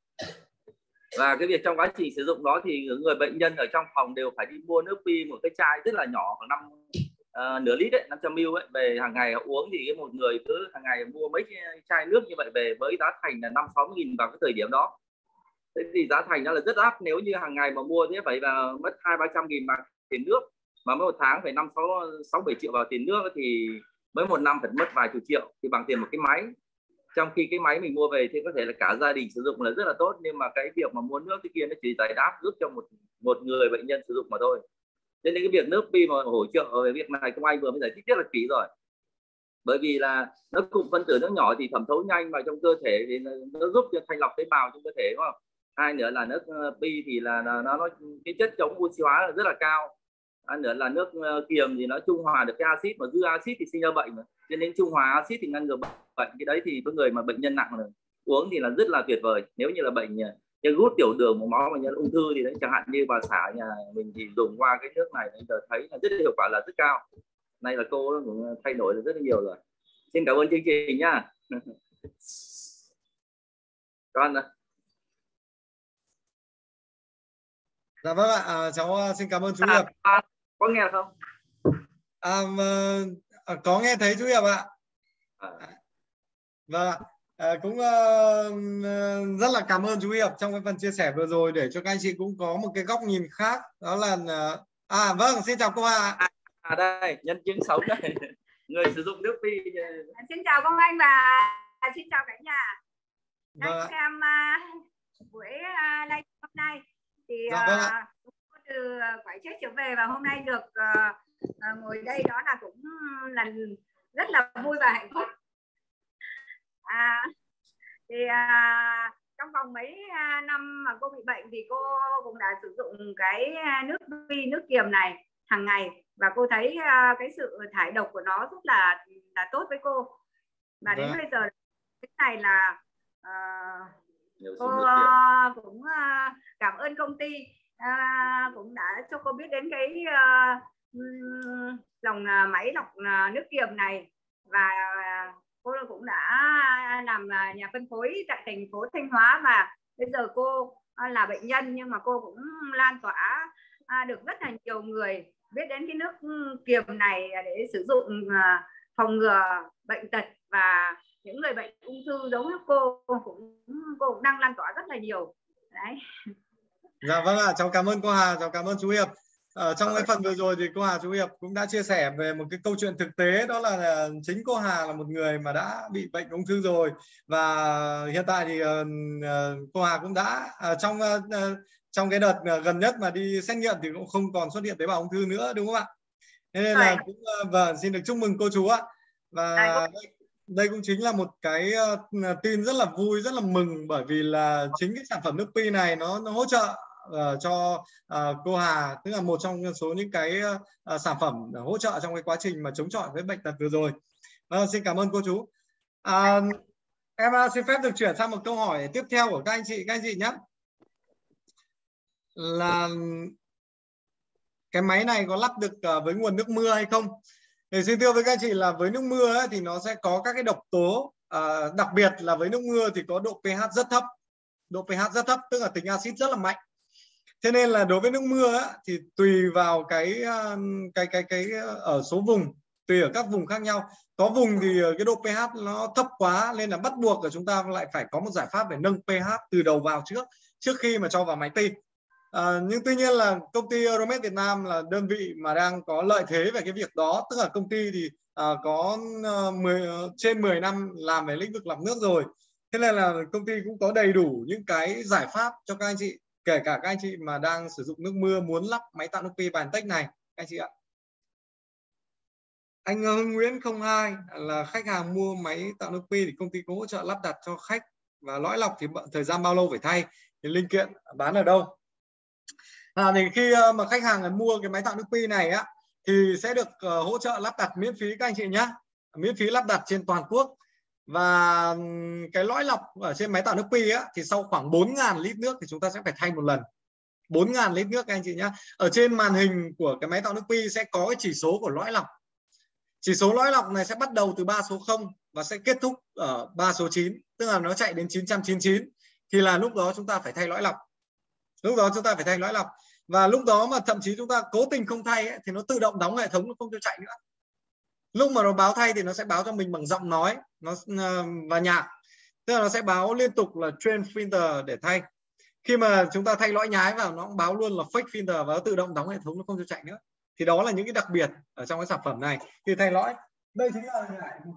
Và cái việc trong quá trình sử dụng đó thì người bệnh nhân ở trong phòng đều phải đi mua nước pi một cái chai rất là nhỏ, khoảng năm uh, nửa lít đấy, năm trăm mi li lít ấy, về hàng ngày họ uống. Thì cái một người cứ hàng ngày mua mấy chai nước như vậy về với giá thành là năm sáu nghìn vào cái thời điểm đó. Thế thì giá thành nó là rất đắt, nếu như hàng ngày mà mua thế phải là mất hai ba trăm nghìn bạc tiền nước, mà mỗi một tháng phải năm sáu sáu bảy triệu vào tiền nước thì mới một năm phải mất vài chục triệu thì bằng tiền một cái máy. Trong khi cái máy mình mua về thì có thể là cả gia đình sử dụng là rất là tốt, nhưng mà cái việc mà mua nước cái kia nó chỉ giải đáp giúp cho một một người bệnh nhân sử dụng mà thôi. Cho nên cái việc nước pi mà hỗ trợ về việc này, công anh vừa mới giải thích rất là kỹ rồi. Bởi vì là nó cụm phân tử nó nhỏ thì thẩm thấu nhanh vào trong cơ thể thì nó giúp cho thanh lọc tế bào trong cơ thể, đúng không? Hai nữa là nước pi thì là nó, nó cái chất chống oxy hóa là rất là cao. Hai nữa là nước kiềm thì nó trung hòa được cái axit, mà dư axit thì sinh ra bệnh mà. Cho nên trung hòa axit thì ngăn ngừa bệnh. Cái đấy thì với người mà bệnh nhân nặng rồi uống thì là rất là tuyệt vời. Nếu như là bệnh như gút, tiểu đường, màu máu, bệnh nhân ung thư thì đấy, chẳng hạn như bà xã nhà mình thì dùng qua cái nước này giờ thấy là rất là hiệu quả, là rất cao. Nay là cô cũng thay đổi được rất là nhiều rồi. Xin cảm ơn chương trình nhá. Con ạ. Dạ vâng ạ, à, cháu xin cảm ơn chú Hiệp. À, có nghe không? À, à, có nghe thấy chú Hiệp ạ. À. Vâng ạ. À, cũng uh, rất là cảm ơn chú Hiệp trong cái phần chia sẻ vừa rồi, để cho các anh chị cũng có một cái góc nhìn khác. Đó là uh, à vâng, xin chào cô Hà. À, à đây, nhân chứng sống đây. Người sử dụng nước pi. Xin chào công anh và xin chào cả nhà. Đang Vâng. xem uh, buổi uh, live hôm nay thì dạ, vâng uh, từ quái chết trở về và hôm nay được uh, uh, ngồi đây, đó là cũng là rất là vui và hạnh phúc. À, thì à, trong vòng mấy à, năm mà cô bị bệnh thì cô cũng đã sử dụng cái nước pi, nước kiềm này hàng ngày, và cô thấy à, cái sự thải độc của nó rất là là tốt với cô. Và đến bây giờ cái này là à, cô à, cũng à, cảm ơn công ty à, cũng đã cho cô biết đến cái à, dòng à, máy lọc à, nước kiềm này, và à, cô cũng đã làm nhà phân phối tại thành phố Thanh Hóa, và bây giờ cô là bệnh nhân nhưng mà cô cũng lan tỏa được rất là nhiều người biết đến cái nước kiềm này để sử dụng phòng ngừa bệnh tật, và những người bệnh ung thư giống như cô cũng cô cũng đang lan tỏa rất là nhiều đấy. Dạ vâng ạ, cháu cảm ơn cô Hà, cháu cảm ơn chú Hiệp. Ở trong cái phần vừa rồi thì cô Hà, chú Hiệp cũng đã chia sẻ về một cái câu chuyện thực tế, đó là chính cô Hà là một người mà đã bị bệnh ung thư rồi, và hiện tại thì uh, cô Hà cũng đã uh, trong uh, trong cái đợt gần nhất mà đi xét nghiệm thì cũng không còn xuất hiện tế bào ung thư nữa, đúng không ạ? Thế nên là cũng uh, vâng, xin được chúc mừng cô chú ạ. Và đây, đây cũng chính là một cái uh, tin rất là vui, rất là mừng, bởi vì là chính cái sản phẩm nước pi này nó, nó hỗ trợ Uh, cho uh, cô Hà, tức là một trong số những cái uh, sản phẩm hỗ trợ trong cái quá trình mà chống chọi với bệnh tật vừa rồi. Uh, xin cảm ơn cô chú. Uh, em uh, xin phép được chuyển sang một câu hỏi tiếp theo của các anh chị, các anh chị nhé. Là cái máy này có lắp được uh, với nguồn nước mưa hay không? Thì xin thưa với các anh chị là với nước mưa ấy, thì nó sẽ có các cái độc tố, uh, đặc biệt là với nước mưa thì có độ pH rất thấp. độ pH rất thấp, tức là tính axit rất là mạnh. Thế nên là đối với nước mưa á, thì tùy vào cái cái cái cái ở số vùng, tùy ở các vùng khác nhau. Có vùng thì cái độ pH nó thấp quá nên là bắt buộc là chúng ta lại phải có một giải pháp để nâng pH từ đầu vào trước trước khi mà cho vào máy ti. À, nhưng tuy nhiên là công ty Euromed Việt Nam là đơn vị mà đang có lợi thế về cái việc đó, tức là công ty thì à, có uh, mười, trên mười năm làm về lĩnh vực lọc nước rồi. Thế nên là công ty cũng có đầy đủ những cái giải pháp cho các anh chị, kể cả các anh chị mà đang sử dụng nước mưa muốn lắp máy tạo nước pi BioNTech này các anh chị ạ. Anh Hưng Nguyễn không hai là khách hàng mua máy tạo nước pi thì công ty có hỗ trợ lắp đặt cho khách, và lõi lọc thì thời gian bao lâu phải thay, thì linh kiện bán ở đâu? À, thì khi mà khách hàng mua cái máy tạo nước pi này á thì sẽ được uh, hỗ trợ lắp đặt miễn phí các anh chị nhé, miễn phí lắp đặt trên toàn quốc. Và cái lõi lọc ở trên máy tạo nước pi á thì sau khoảng bốn nghìn lít nước thì chúng ta sẽ phải thay một lần, bốn nghìn lít nước các anh chị nhé. Ở trên màn hình của cái máy tạo nước pi sẽ có cái chỉ số của lõi lọc. Chỉ số lõi lọc này sẽ bắt đầu từ ba số không và sẽ kết thúc ở ba số chín, tức là nó chạy đến chín trăm chín mươi chín, thì là lúc đó chúng ta phải thay lõi lọc. Lúc đó chúng ta phải thay lõi lọc. Và lúc đó mà thậm chí chúng ta cố tình không thay ấy, thì nó tự động đóng hệ thống, nó không cho chạy nữa. Lúc mà nó báo thay thì nó sẽ báo cho mình bằng giọng nói nó và nhạc, tức là nó sẽ báo liên tục là train filter để thay. Khi mà chúng ta thay lõi nhái vào nó cũng báo luôn là fake filter và nó tự động đóng hệ thống, nó không cho chạy nữa. Thì đó là những cái đặc biệt ở trong cái sản phẩm này khi thay lõi. Đây chính là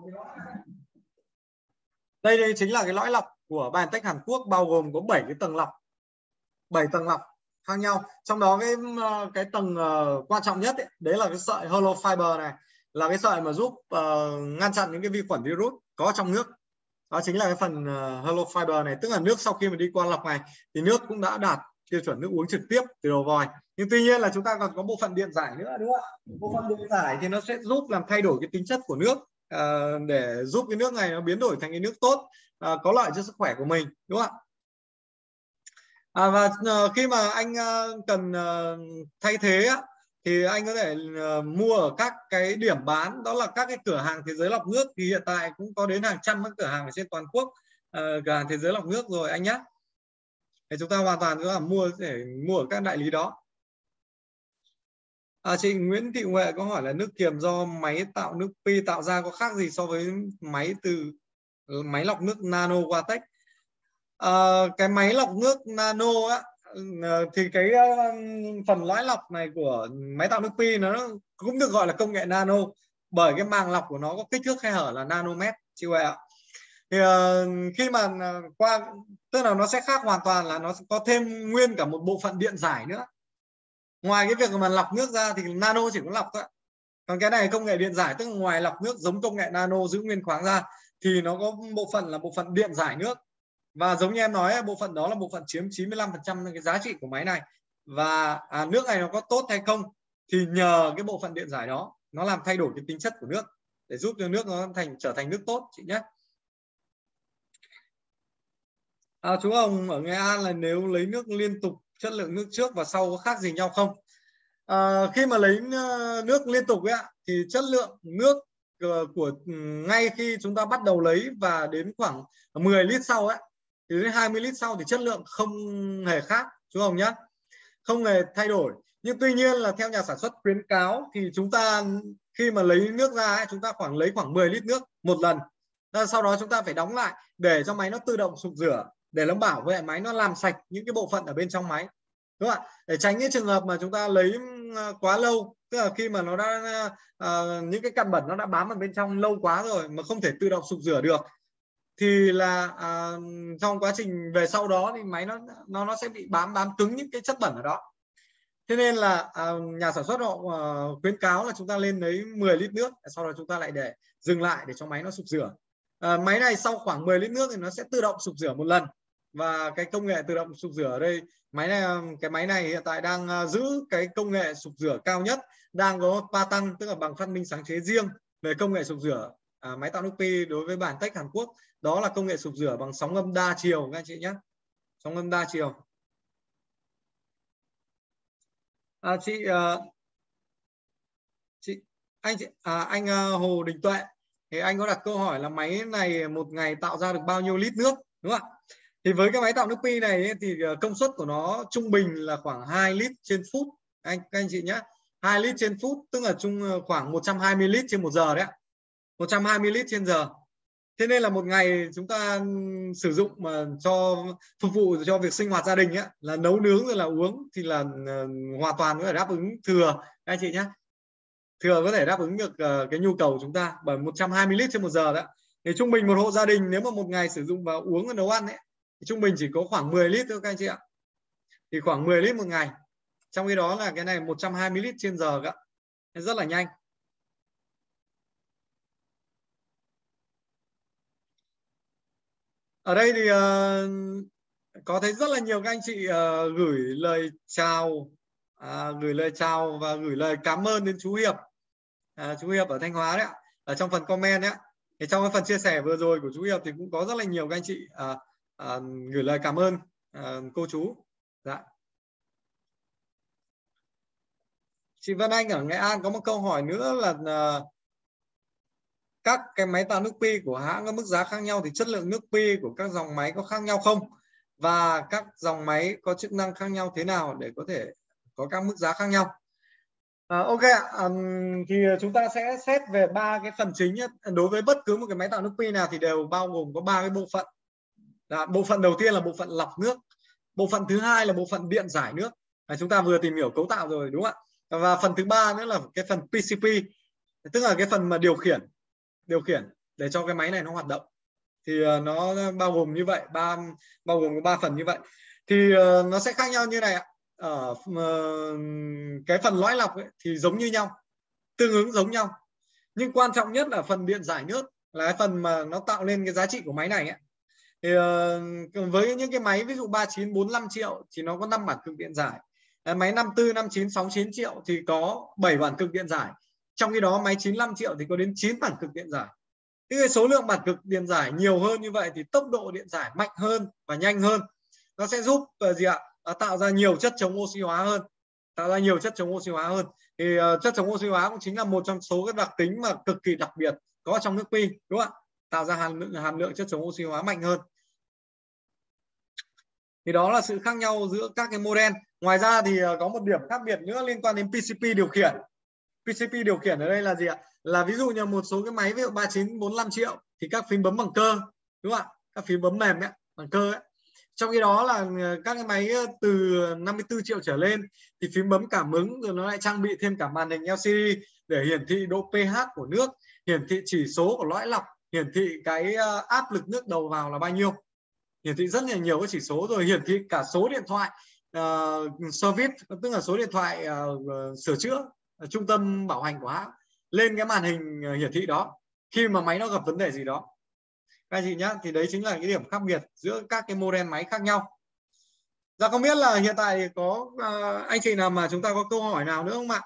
đây đây chính là cái lõi lọc của BioNTech Hàn Quốc, bao gồm có bảy cái tầng lọc, bảy tầng lọc khác nhau. Trong đó cái cái tầng uh, quan trọng nhất ấy, đấy là cái sợi hollow fiber này, là cái sợi mà giúp uh, ngăn chặn những cái vi khuẩn virus có trong nước. Đó chính là cái phần uh, hollow fiber này, tức là nước sau khi mà đi qua lọc này thì nước cũng đã đạt tiêu chuẩn nước uống trực tiếp từ đầu vòi. Nhưng tuy nhiên là chúng ta còn có bộ phận điện giải nữa, đúng không ạ? Bộ phận điện giải thì nó sẽ giúp làm thay đổi cái tính chất của nước, uh, để giúp cái nước này nó biến đổi thành cái nước tốt, uh, có lợi cho sức khỏe của mình, đúng không ạ? À, và uh, khi mà anh uh, cần uh, thay thế á, thì anh có thể uh, mua ở các cái điểm bán, đó là các cái cửa hàng thế giới lọc nước. Thì hiện tại cũng có đến hàng trăm các cửa hàng ở trên toàn quốc, uh, cửa hàng thế giới lọc nước rồi anh nhé. Thì chúng ta hoàn toàn có thể mua để mua ở các đại lý đó. À, chị Nguyễn Thị Huệ có hỏi là nước kiềm do máy tạo nước pi tạo ra có khác gì so với máy từ máy lọc nước nano Watech? À, cái máy lọc nước nano á, thì cái phần lõi lọc này của máy tạo nước pi nó cũng được gọi là công nghệ nano, bởi cái màng lọc của nó có kích thước khe hở là nanomet chị Huệ ạ. Thì uh, khi mà qua, tức là nó sẽ khác hoàn toàn, là nó có thêm nguyên cả một bộ phận điện giải nữa. Ngoài cái việc mà lọc nước ra thì nano chỉ có lọc thôi. Còn cái này công nghệ điện giải, tức là ngoài lọc nước giống công nghệ nano giữ nguyên khoáng ra thì nó có bộ phận là bộ phận điện giải nước. Và giống như em nói, bộ phận đó là bộ phận chiếm chín mươi lăm phần trăm cái giá trị của máy này. Và à, nước này nó có tốt hay không thì nhờ cái bộ phận điện giải đó, nó làm thay đổi cái tính chất của nước để giúp cho nước nó thành trở thành nước tốt chị nhé. À, chú Hồng ở Nghệ An là nếu lấy nước liên tục, chất lượng nước trước và sau có khác gì nhau không? À, khi mà lấy nước liên tục ấy, thì chất lượng nước của ngay khi chúng ta bắt đầu lấy và đến khoảng mười lít sau ấy, thì đến hai mươi lít sau thì chất lượng không hề khác chú Hồng nhé, không hề thay đổi. Nhưng tuy nhiên là theo nhà sản xuất khuyến cáo thì chúng ta khi mà lấy nước ra ấy, chúng ta khoảng lấy khoảng mười lít nước một lần. Sau đó chúng ta phải đóng lại để cho máy nó tự động sục rửa, để nó bảo vệ máy, nó làm sạch những cái bộ phận ở bên trong máy, đúng không ạ? Để tránh cái trường hợp mà chúng ta lấy quá lâu, tức là khi mà nó đã uh, những cái cặn bẩn nó đã bám ở bên trong lâu quá rồi mà không thể tự động sục rửa được, thì là uh, trong quá trình về sau đó thì máy nó nó nó sẽ bị bám bám cứng những cái chất bẩn ở đó. Thế nên là uh, nhà sản xuất họ uh, khuyến cáo là chúng ta lên lấy mười lít nước, sau đó chúng ta lại để dừng lại để cho máy nó sục rửa. Uh, máy này sau khoảng mười lít nước thì nó sẽ tự động sục rửa một lần. Và cái công nghệ tự động sục rửa ở đây, máy này cái máy này hiện tại đang uh, giữ cái công nghệ sục rửa cao nhất, đang có ba tăng, tức là bằng phát minh sáng chế riêng về công nghệ sục rửa uh, máy tạo nước pi đối với BioNTech Hàn Quốc. Đó là công nghệ sục rửa bằng sóng âm đa chiều các anh chị nhé, sóng âm đa chiều. À, chị uh, chị anh chị à, anh uh, Hồ Đình Tuệ thì anh có đặt câu hỏi là máy này một ngày tạo ra được bao nhiêu lít nước, đúng không ạ? Thì với cái máy tạo nước pi này ấy, thì công suất của nó trung bình là khoảng hai lít trên phút anh các anh chị nhé. hai lít trên phút tức là chung khoảng một trăm hai mươi lít trên một giờ đấy ạ. một trăm hai mươi lít trên giờ. Thế nên là một ngày chúng ta sử dụng mà cho phục vụ cho việc sinh hoạt gia đình ấy, là nấu nướng rồi là uống thì là uh, hoàn toàn có thể đáp ứng thừa các anh chị nhé. Thừa có thể đáp ứng được uh, cái nhu cầu của chúng ta bởi một trăm hai mươi lít trên một giờ đó. Thì trung bình một hộ gia đình nếu mà một ngày sử dụng và uống và nấu ăn ấy, thì trung bình chỉ có khoảng mười lít thôi các anh chị ạ. Thì khoảng mười lít một ngày. Trong khi đó là cái này một trăm hai mươi lít trên giờ cả. Rất là nhanh. Ở đây thì uh, có thấy rất là nhiều các anh chị uh, gửi lời chào, uh, gửi lời chào và gửi lời cảm ơn đến chú Hiệp, uh, chú Hiệp ở Thanh Hóa đấy ạ. Ở trong phần comment đấy ạ. Thì trong cái phần chia sẻ vừa rồi của chú Hiệp thì cũng có rất là nhiều các anh chị uh, uh, gửi lời cảm ơn uh, cô chú. Dạ. Chị Vân Anh ở Nghệ An có một câu hỏi nữa là uh, các cái máy tạo nước pi của hãng có mức giá khác nhau thì chất lượng nước pi của các dòng máy có khác nhau không? Và các dòng máy có chức năng khác nhau thế nào để có thể có các mức giá khác nhau? À, ok um, thì chúng ta sẽ xét về ba cái phần chính nhất. Đối với bất cứ một cái máy tạo nước pi nào thì đều bao gồm có ba cái bộ phận. À, bộ phận đầu tiên là bộ phận lọc nước. Bộ phận thứ hai là bộ phận điện giải nước. À, chúng ta vừa tìm hiểu cấu tạo rồi đúng không ạ? Và phần thứ ba nữa là cái phần pê xê pê, tức là cái phần mà điều khiển điều khiển để cho cái máy này nó hoạt động. Thì uh, nó bao gồm như vậy, ba bao gồm có ba phần như vậy. Thì uh, nó sẽ khác nhau như này ạ. Ở uh, cái phần lõi lọc ấy, thì giống như nhau, tương ứng giống nhau. Nhưng quan trọng nhất là phần điện giải nước, là cái phần mà nó tạo nên cái giá trị của máy này ấy. Thì uh, với những cái máy ví dụ ba chín bốn lăm triệu thì nó có năm bản cực điện giải. Máy năm tư năm chín sáu chín triệu thì có bảy bản cực điện giải. Trong khi đó máy chín mươi lăm triệu thì có đến chín bản cực điện giải. Cái số lượng bản cực điện giải nhiều hơn như vậy thì tốc độ điện giải mạnh hơn và nhanh hơn. Nó sẽ giúp uh, gì ạ? Uh, tạo ra nhiều chất chống oxy hóa hơn. Tạo ra nhiều chất chống oxy hóa hơn. Thì uh, chất chống oxy hóa cũng chính là một trong số các đặc tính mà cực kỳ đặc biệt có trong nước pi, đúng không ạ? Tạo ra hàm lượng, hàm lượng chất chống oxy hóa mạnh hơn. Thì đó là sự khác nhau giữa các cái model. Ngoài ra thì uh, có một điểm khác biệt nữa liên quan đến pê xê pê điều khiển. pê xê pê điều khiển ở đây là gì ạ? Là ví dụ như một số cái máy ví dụ ba chín bốn lăm triệu thì các phím bấm bằng cơ, đúng không ạ? Các phím bấm mềm ấy, bằng cơ ấy. Trong khi đó là các cái máy từ năm mươi tư triệu trở lên thì phím bấm cảm ứng, rồi nó lại trang bị thêm cả màn hình lờ xê đê để hiển thị độ pH của nước, hiển thị chỉ số của lõi lọc, hiển thị cái áp lực nước đầu vào là bao nhiêu, hiển thị rất là nhiều các chỉ số, rồi hiển thị cả số điện thoại uh, service, tức là số điện thoại uh, sửa chữa, trung tâm bảo hành của hãng lên cái màn hình hiển thị đó khi mà máy nó gặp vấn đề gì đó. Các anh chị nhá, thì đấy chính là cái điểm khác biệt giữa các cái model máy khác nhau. Dạ không biết là hiện tại có uh, anh chị nào mà chúng ta có câu hỏi nào nữa không ạ?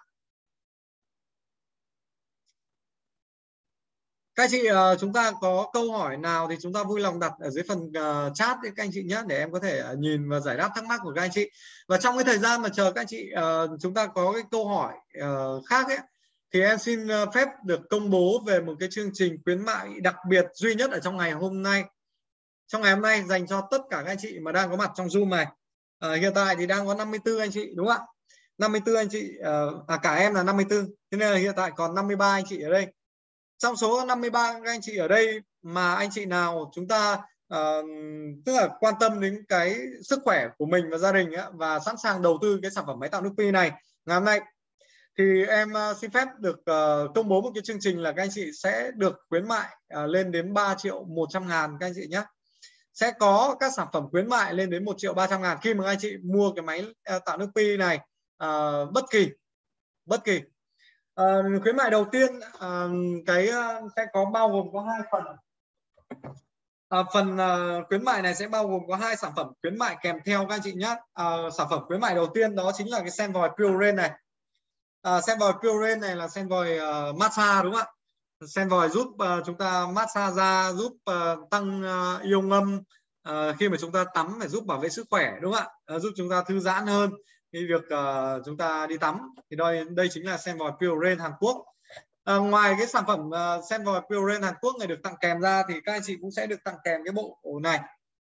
Các anh chị uh, chúng ta có câu hỏi nào thì chúng ta vui lòng đặt ở dưới phần uh, chat để các anh chị nhé, để em có thể uh, nhìn và giải đáp thắc mắc của các anh chị. Và trong cái thời gian mà chờ các anh chị uh, chúng ta có cái câu hỏi uh, khác ấy, thì em xin uh, phép được công bố về một cái chương trình khuyến mại đặc biệt duy nhất ở trong ngày hôm nay. Trong ngày hôm nay dành cho tất cả các anh chị mà đang có mặt trong Zoom này. Uh, hiện tại thì đang có năm mươi tư anh chị, đúng không ạ? năm mươi tư anh chị, uh, à, cả em là năm mươi tư, thế nên là hiện tại còn năm mươi ba anh chị ở đây. Trong số năm mươi ba các anh chị ở đây mà anh chị nào chúng ta uh, tức là quan tâm đến cái sức khỏe của mình và gia đình ấy, và sẵn sàng đầu tư cái sản phẩm máy tạo nước pi này ngày hôm nay, thì em uh, xin phép được uh, công bố một cái chương trình là các anh chị sẽ được khuyến mại uh, lên đến ba triệu một trăm ngàn các anh chị nhé. Sẽ có các sản phẩm khuyến mại lên đến một triệu ba trăm ngàn khi mà các anh chị mua cái máy uh, tạo nước pi này uh, bất kỳ bất kỳ Uh, khuyến mại đầu tiên uh, cái uh, sẽ có bao gồm có hai phần. Uh, phần uh, khuyến mại này sẽ bao gồm có hai sản phẩm khuyến mại kèm theo các anh chị nhé. Uh, sản phẩm khuyến mại đầu tiên đó chính là cái sen vòi Pure Rain này. Uh, sen vòi Pure Rain này là sen vòi uh, massage, đúng không ạ? Sen vòi giúp uh, chúng ta massage da, giúp uh, tăng uh, ion ngâm uh, khi mà chúng ta tắm, phải giúp bảo vệ sức khỏe, đúng không ạ? Uh, giúp chúng ta thư giãn hơn khi việc uh, chúng ta đi tắm. Thì đây đây chính là sen vòi Pure Rain Hàn Quốc. À, ngoài cái sản phẩm uh, sen vòi Pure Rain Hàn Quốc này được tặng kèm ra thì các anh chị cũng sẽ được tặng kèm cái bộ này.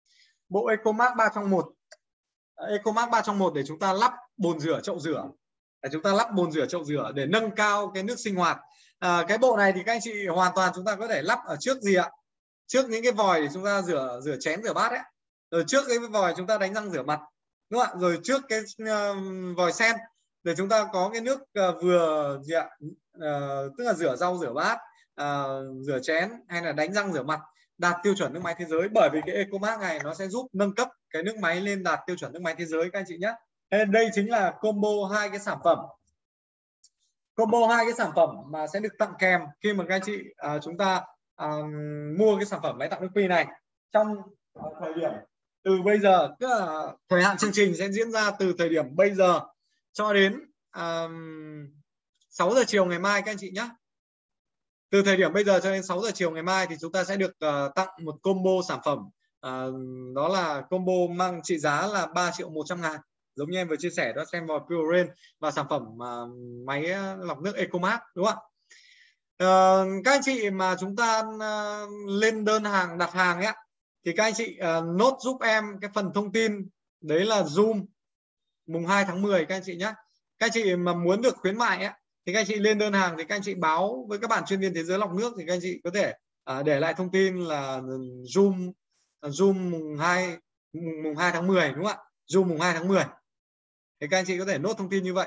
bộ EcoMax ba trong một. EcoMax ba trong một để chúng ta lắp bồn rửa chậu rửa. Để chúng ta lắp bồn rửa chậu rửa để nâng cao cái nước sinh hoạt. À, cái bộ này thì các anh chị hoàn toàn chúng ta có thể lắp ở trước gì ạ? Trước những cái vòi để chúng ta rửa rửa chén rửa bát ấy. Rồi trước cái vòi chúng ta đánh răng rửa mặt, đúng không ạ? Rồi trước cái uh, vòi sen để chúng ta có cái nước uh, vừa gì ạ? Uh, tức là rửa rau rửa bát, uh, rửa chén hay là đánh răng rửa mặt đạt tiêu chuẩn nước máy thế giới. Bởi vì cái EcoMax này nó sẽ giúp nâng cấp cái nước máy lên đạt tiêu chuẩn nước máy thế giới các anh chị nhé. Đây chính là combo hai cái sản phẩm, combo hai cái sản phẩm mà sẽ được tặng kèm khi mà các anh chị uh, chúng ta uh, mua cái sản phẩm máy tạo nước pi này trong uh, thời điểm từ bây giờ, tức là thời hạn chương trình sẽ diễn ra từ thời điểm bây giờ cho đến uh, sáu giờ chiều ngày mai các anh chị nhé. Từ thời điểm bây giờ cho đến sáu giờ chiều ngày mai thì chúng ta sẽ được uh, tặng một combo sản phẩm, uh, đó là combo mang trị giá là ba triệu một trăm ngàn, giống như em vừa chia sẻ đó, xem vòi Pure Rain và sản phẩm uh, máy lọc nước EcoMax, đúng không ạ? Uh, các anh chị mà chúng ta uh, lên đơn hàng đặt hàng ấy, thì các anh chị uh, nốt giúp em cái phần thông tin đấy là Zoom mùng hai tháng mười các anh chị nhé. Các anh chị mà muốn được khuyến mại ấy, thì các anh chị lên đơn hàng thì các anh chị báo với các bạn chuyên viên thế giới lọc nước, thì các anh chị có thể uh, để lại thông tin là Zoom uh, Zoom mùng hai mùng, mùng hai tháng mười, đúng không ạ? Zoom mùng hai tháng mười thì các anh chị có thể nốt thông tin như vậy.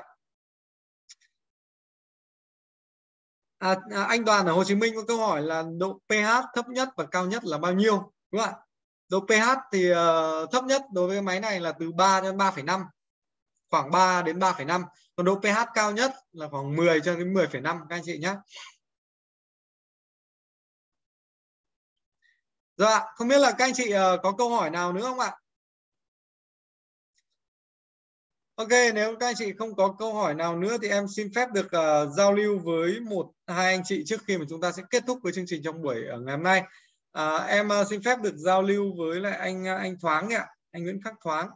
À, à, anh Đoàn ở Hồ Chí Minh có câu hỏi là độ pH thấp nhất và cao nhất là bao nhiêu, đúng không ạ? Độ pH thì uh, thấp nhất đối với cái máy này là từ ba đến ba phẩy năm, khoảng ba đến ba phẩy năm. Còn độ pH cao nhất là khoảng mười cho đến mười phẩy năm các anh chị nhé. Rồi ạ, không biết là các anh chị uh, có câu hỏi nào nữa không ạ? Ok, nếu các anh chị không có câu hỏi nào nữa thì em xin phép được uh, giao lưu với một hai anh chị trước khi mà chúng ta sẽ kết thúc với chương trình trong buổi uh, ngày hôm nay. Uh, em uh, xin phép được giao lưu với lại anh uh, anh Thoáng ạ, anh Nguyễn Khắc Thoáng.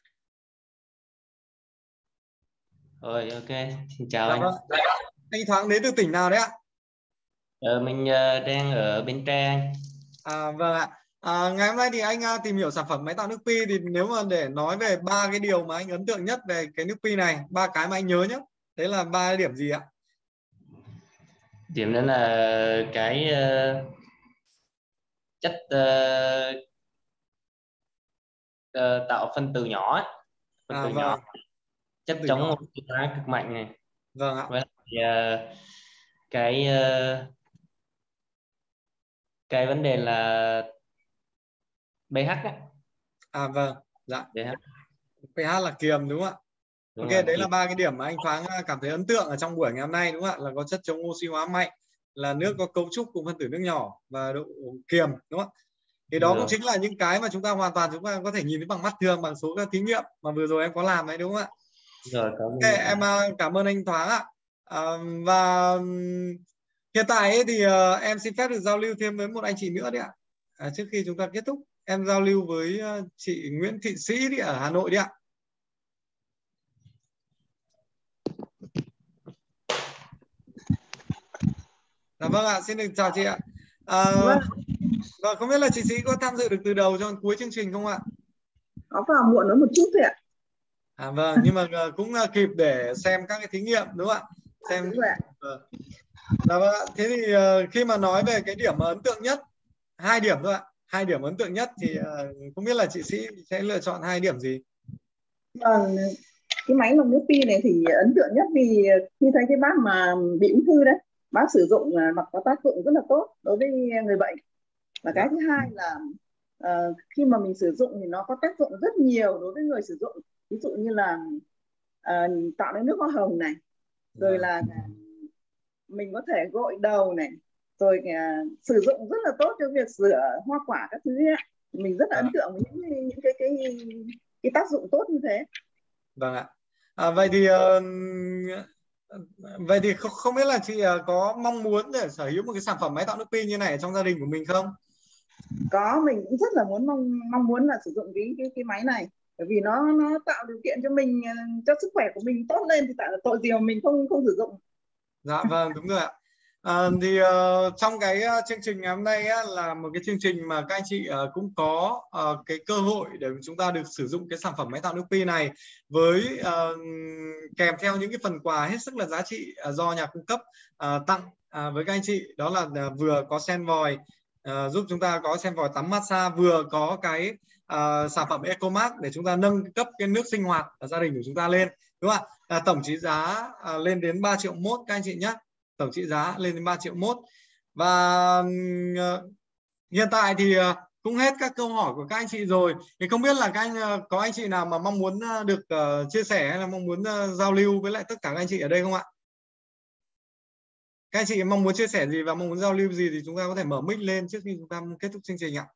Rồi, ok, xin chào Dạ anh. Vâng. Anh Thoáng đến từ tỉnh nào đấy ạ? Ờ, mình uh, đang ở Bến Tre anh. À, vâng ạ. À, ngày hôm nay thì anh uh, tìm hiểu sản phẩm máy tạo nước pi, thì nếu mà để nói về ba cái điều mà anh ấn tượng nhất về cái nước pi này, ba cái mà anh nhớ nhất, đấy là ba điểm gì ạ? Điểm đó là cái uh, chất uh, uh, tạo phân tử nhỏ, phân À, tử vâng. nhỏ, chất tử chống nhỏ. oxy hóa cực mạnh này. Vâng ạ. Với uh, cái uh, cái vấn đề là pH á. À vâng, dạ. pH. pH là kiềm, đúng không ạ? Đúng Ok, rồi, đấy kiềm. là ba cái điểm mà anh Thoáng cảm thấy ấn tượng ở trong buổi ngày hôm nay, đúng không ạ? Là có chất chống oxy hóa mạnh, là nước có cấu trúc cùng phân tử nước nhỏ và độ kiềm, đúng không ạ? Thì đó Đúng cũng rồi. chính là những cái mà chúng ta hoàn toàn chúng ta có thể nhìn thấy bằng mắt thường, bằng số các thí nghiệm mà vừa rồi em có làm đấy, đúng không ạ? Rồi, Ok, em cảm ơn anh Thoáng ạ. À, và hiện tại ấy thì uh, em xin phép được giao lưu thêm với một anh chị nữa đấy ạ. À, trước khi chúng ta kết thúc, em giao lưu với uh, chị Nguyễn Thị Sĩ đi ở Hà Nội đi ạ. Dạ vâng ạ, xin được chào chị ạ. À, Vâng. và không biết là chị Sĩ có tham dự được từ đầu cho cuối chương trình không ạ? Có vào muộn nữa một chút thôi ạ. À vâng, nhưng mà cũng kịp để xem các cái thí nghiệm, đúng không ạ? Xem. Đúng rồi ạ. Dạ vâng ạ. Thế thì uh, khi mà nói về cái điểm mà ấn tượng nhất, hai điểm thôi ạ, hai điểm ấn tượng nhất thì uh, không biết là chị Sĩ sẽ lựa chọn hai điểm gì? Vâng, cái máy lọc nước pi này thì ấn tượng nhất vì khi thấy cái bác mà bị ung thư đấy, bác sử dụng mà có tác dụng rất là tốt đối với người bệnh. Và cái thứ hai là uh, khi mà mình sử dụng thì nó có tác dụng rất nhiều đối với người sử dụng, ví dụ như là uh, tạo ra nước hoa hồng này, rồi là mình có thể gội đầu này, rồi uh, sử dụng rất là tốt cho việc rửa hoa quả các thứ ấy. Mình rất là ấn tượng với những, những cái, cái cái tác dụng tốt như thế. Vâng ạ. À, vậy thì uh, vậy thì không, không biết là chị uh, có mong muốn để sở hữu một cái sản phẩm máy tạo nước pi như này ở trong gia đình của mình không? Có, mình cũng rất là muốn mong mong muốn là sử dụng cái cái cái máy này, bởi vì nó nó tạo điều kiện cho mình, cho sức khỏe của mình tốt lên, thì tại là tội gì mà mình không không sử dụng. Dạ vâng, đúng rồi ạ. À, thì uh, trong cái uh, chương trình ngày hôm nay á, là một cái chương trình mà các anh chị uh, cũng có uh, cái cơ hội để chúng ta được sử dụng cái sản phẩm máy tạo nước pi này với uh, kèm theo những cái phần quà hết sức là giá trị uh, do nhà cung cấp uh, tặng uh, với các anh chị. Đó là uh, vừa có sen vòi uh, giúp chúng ta có sen vòi tắm massage, vừa có cái uh, sản phẩm Ecomax để chúng ta nâng cấp cái nước sinh hoạt ở gia đình của chúng ta lên, đúng không ạ? Uh, tổng trị giá uh, lên đến ba triệu mốt các anh chị nhé. Tổng trị giá lên đến ba triệu mốt. Và uh, hiện tại thì uh, cũng hết các câu hỏi của các anh chị rồi. Thì không biết là các anh uh, có anh chị nào mà mong muốn uh, được uh, chia sẻ hay là mong muốn uh, giao lưu với lại tất cả các anh chị ở đây không ạ? Các anh chị mong muốn chia sẻ gì và mong muốn giao lưu gì thì chúng ta có thể mở mic lên trước khi chúng ta kết thúc chương trình ạ.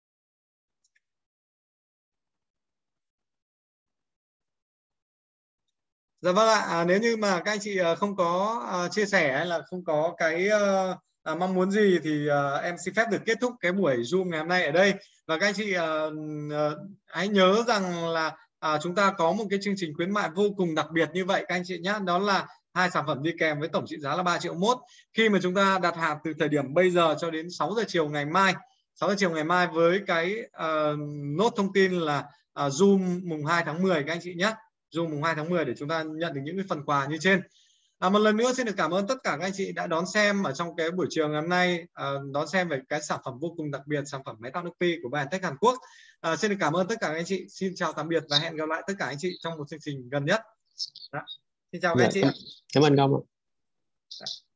Dạ vâng ạ, à, nếu như mà các anh chị uh, không có uh, chia sẻ hay là không có cái uh, uh, mong muốn gì thì uh, em xin phép được kết thúc cái buổi Zoom ngày hôm nay ở đây. Và các anh chị uh, uh, hãy nhớ rằng là uh, chúng ta có một cái chương trình khuyến mại vô cùng đặc biệt như vậy các anh chị nhé. Đó là hai sản phẩm đi kèm với tổng trị giá là ba triệu mốt. Khi mà chúng ta đặt hàng từ thời điểm bây giờ cho đến sáu giờ chiều ngày mai, sáu giờ chiều ngày mai với cái uh, nốt thông tin là uh, Zoom mùng hai tháng mười các anh chị nhé. Zoom mùng hai tháng mười để chúng ta nhận được những cái phần quà như trên. À, một lần nữa xin được cảm ơn tất cả các anh chị đã đón xem ở trong cái buổi chiều ngày hôm nay, à, đón xem về cái sản phẩm vô cùng đặc biệt, sản phẩm máy tạo nước pi của BioNTech Hàn Quốc. À, xin được cảm ơn tất cả các anh chị. Xin chào tạm biệt và hẹn gặp lại tất cả anh chị trong một chương trình gần nhất. Đó. Xin chào các Dạ, anh chị. cảm ơn Công ạ.